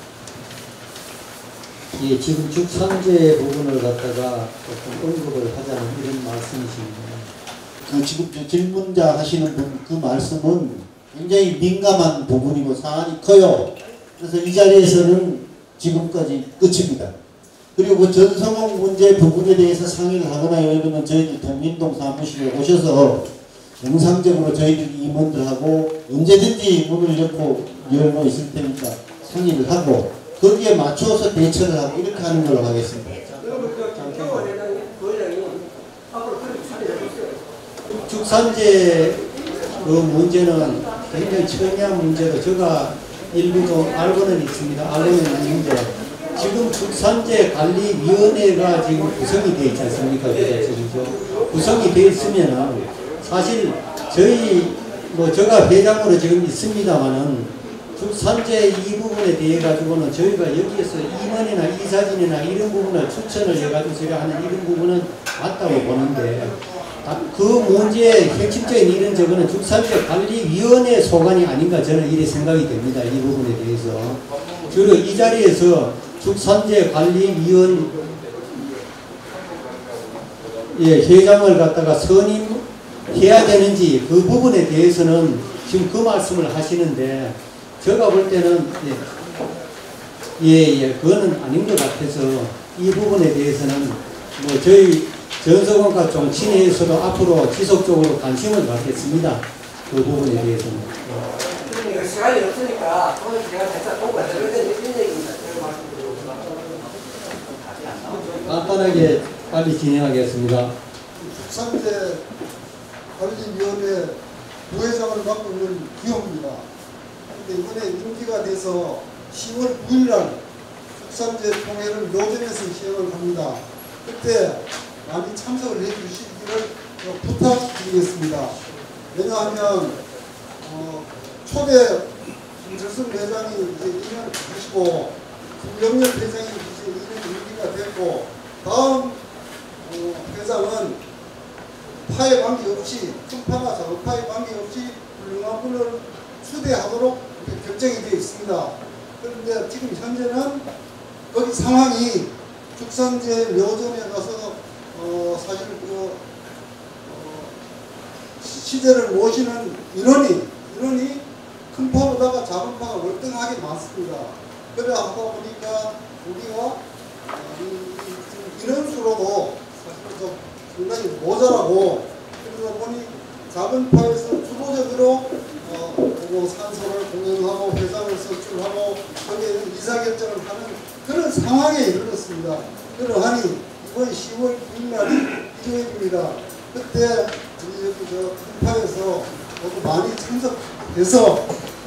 예, 지금 축산재 부분을 갖다가 조금 언급을 하자는 이런 말씀이십니다. 지금 질문자 하시는 분 그 말씀은 굉장히 민감한 부분이고 사안이 커요. 그래서 이 자리에서는 지금까지 끝입니다. 그리고 그 전성공 문제 부분에 대해서 상의를 하거나 이러면 저희들 동민동 사무실에 오셔서 영상적으로 저희들 임원들하고 언제든지 문을 열고 있을 테니까 상의를 하고 거기에 맞춰서 대처를 하고 이렇게 하는 걸로 하겠습니다. 축산재 그 문제는 굉장히 청이한 문제로 제가 일부 좀 알고는 있습니다. 알고는 있는데 지금 축산재 관리위원회가 지금 구성이 되어 있지 않습니까? 그죠? 구성이 되어 있으면은 사실 저희 제가 회장으로 지금 있습니다만은 축산재 이 부분에 대해 가지고는 저희가 여기에서 임원이나 이사진이나 이런 부분을 추천을 해가지고 저희가 하는 이런 부분은 맞다고 보는데 그 문제의 핵심적인 이런 저거는 축산재 관리위원회 소관이 아닌가 저는 이렇게 생각이 됩니다. 이 부분에 대해서. 그리고 이 자리에서 축산재 관리위원 회장을 갖다가 선임해야 되는지 그 부분에 대해서는 지금 그 말씀을 하시는데 제가 볼 때는 그거는 아닌 것 같아서 이 부분에 대해서는 저희 전성공과 정치회에서도 앞으로 지속적으로 관심을 갖겠습니다. 그 부분에 대해서는. 시간이 없으니까 오늘 제가 대사 보고 이런 얘기입니다. 간단하게 빨리 진행하겠습니다. 축산재 관리위원회 부회장을 맡고 있는 기호입니다. 근데 이번에 임기가 돼서 10월 9일날 축산재 통회를 노점에서 시행을 합니다. 그때 많이 참석을 해주시기를 부탁드리겠습니다. 왜냐하면 초대 김철승 회장이 이제 2년 계시고 김영렬 회장이 이제 2년 임기가 됐고 다음 회장은 파에 관계없이 큰 파나 작은 파에 관계없이 훌륭한 분을 추대하도록 결정이 되어 있습니다. 그런데 지금 현재는 거기 상황이 축산재 묘점에 가서 사실 시제를 모시는 인원이 큰 파보다가 작은 파가 월등하게 많습니다. 그래 하다 보니까 우리가 인원수로도 사실 좀 상당히 모자라고 그러다 보니 작은 파에서 주도적으로 산소를 공연하고 회장을 선출하고 거기에 의사결정을 하는 그런 상황에 이르렀습니다. 그러하니 이번 10월 9일날이 기회입니다. 그때 우리 큰 파에서 많이 참석해서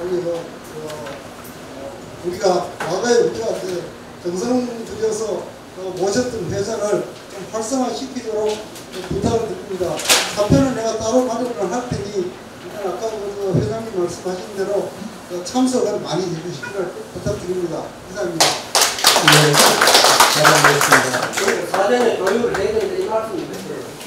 우리가 과거에 우리가 정성 들여서 모셨던 회사를 좀 활성화시키도록 부탁을 드립니다. 사표는 내가 따로 마련을 할 테니 아까 그 회장님 말씀하신 대로 참석을 많이 해주시기를 부탁드립니다. 이상입니다. 네, 잘하셨습니다. 사전에 교육을 해야 되는데 이 말씀입니다.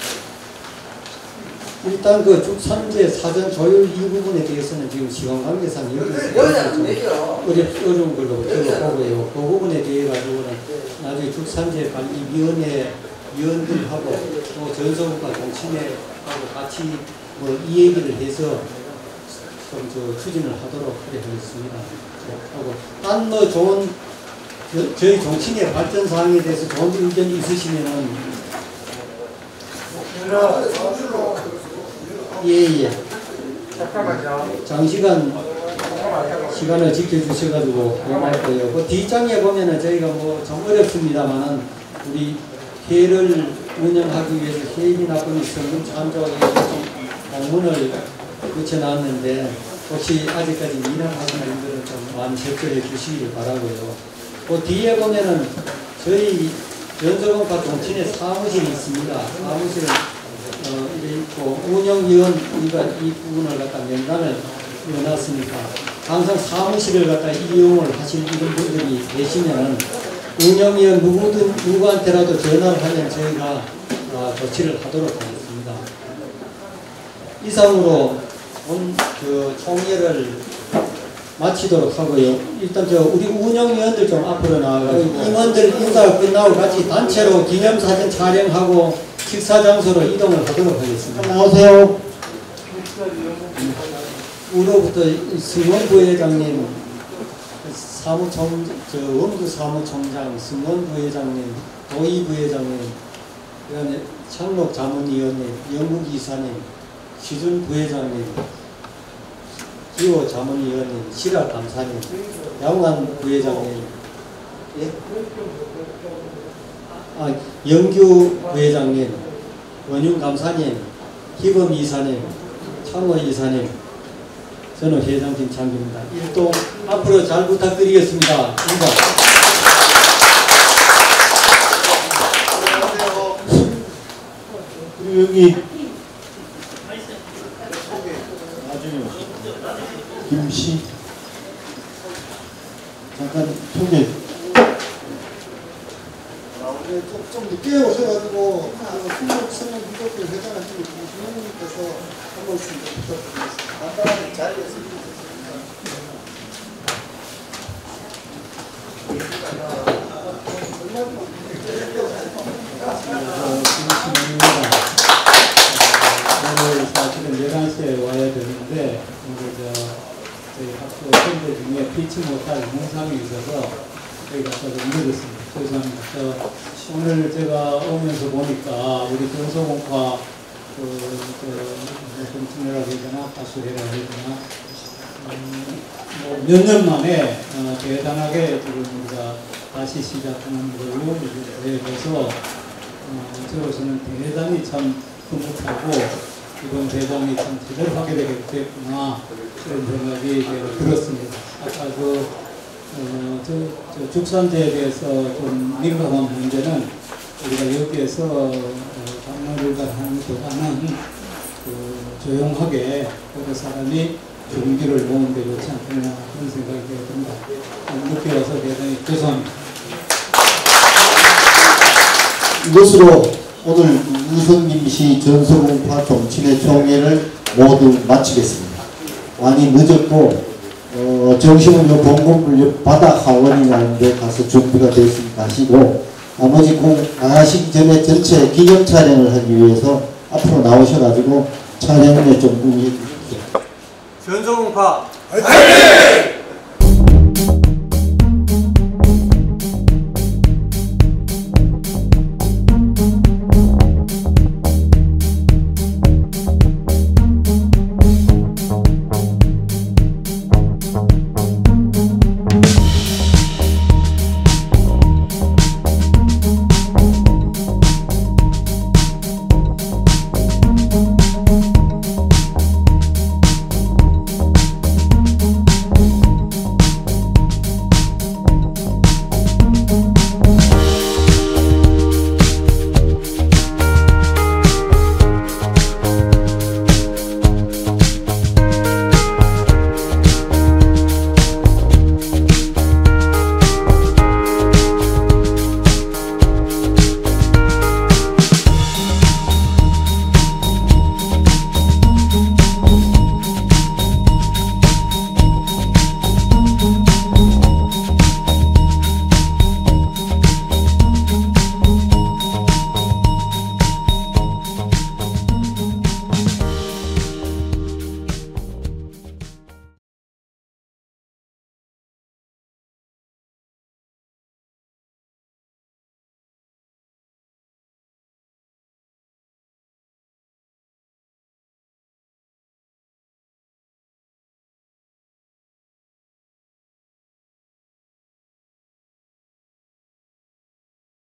일단 그 죽산제 사전 조율 이 부분에 대해서는 지금 시간 관계상 여기서 안 되죠. 어려운 걸로 보고요. 그 부분에 대해 가지고는 나중에 죽산제 관리위원회 위원들하고 또 전서국과 정치회하고 같이 뭐 이 얘기를 해서 좀 추진을 하도록 그래 하겠습니다. 하고 딴 뭐 좋은 저희 정치의 발전 사항에 대해서 좋은 의견이 있으시면은 예. 잠깐만요. 장시간 시간을 지켜주셔가지고 고맙고요. 그 뒷장에 보면은 저희가 뭐 좀 어렵습니다만은 우리 회를 운영하기 위해서 회의나 성금 참조하기 위해서 좀 공문을 붙여놨는데 혹시 아직까지 미납하신 분들은 좀 많이 접근해 주시길 바라고요. 그 뒤에 보면은 저희 연수공과 동친의 사무실이 있습니다. 사무실은 이래 있고 운영위원 우리가 이 부분을 갖다 명단을 넣어놨으니까 항상 사무실을 갖다 이용을 하시는 이런 분들이 계시면은 운영위원 누구한테라도 전화를 하면 저희가 조치를 하도록 하겠습니다. 이상으로 오늘 총회를 마치도록 하고요. 일단 우리 운영위원들 좀 앞으로 나와가지고 임원들 인사가 끝나고 같이 단체로 기념사진 촬영하고 식사 장소로 이동을 하도록 하겠습니다. 나오세요. 우로부터 승원 부회장님, 원구 사무총장, 승원 부회장님, 도희 부회장님, 그다음에 창록 자문위원님, 영국 이사님, 시준 부회장님, 기호 자문위원님, 시라 감사님, 양환 부회장님, 예? 영규 부회장님, 원윤 감사님, 희범 이사님, 창호 이사님, 저는 회장 김창규입니다. 일동 앞으로 잘 부탁드리겠습니다. 인사. 그리고 여기 나중에 김씨 잠깐 소개. 좀 늦게 오셔가지고 승용 부족들 회장하시는 김승용님께서 한 말씀 부탁드리겠습니다. 간단하게 자리에서 오늘 사실은 11시에 와야 되는데 오늘 저희 학교 선배 중에 피치 못할 문상이 있어서 저희가 좀 늦었습니다. 죄송합니다. 오늘 제가 오면서 보니까 우리 전소공과 정치회라고 해야 되나 가수회라고 해야 되나 몇 년 만에 대단하게 지금 우리가 다시 시작하는 걸로 돼서 저로서는 대단히 참 흐뭇하고 이번 대장이 참 제대로 하게 되겠구나 그런 생각이 들었습니다. 아까 죽산제에 대해서 좀 민감한 문제는 우리가 여기에서 장난을 하는 것보다는 조용하게 여러 사람이 용기를 모으는 게 좋지 않겠나 그런 생각이 듭니다. 늦게 와서 대단히 죄송합니다. 이것으로 오늘 우성김씨 전소공파 정치회 총회를 모두 마치겠습니다. 많이 늦었고 정신을 본공을 바다 하원이라는 데 가서 준비가 되어 있으니까 하시고 나머지 나가시기 전에 전체 기념 촬영을 하기 위해서 앞으로 나오셔가지고 촬영에 좀 응해 주십시오. 전소공파 화이팅!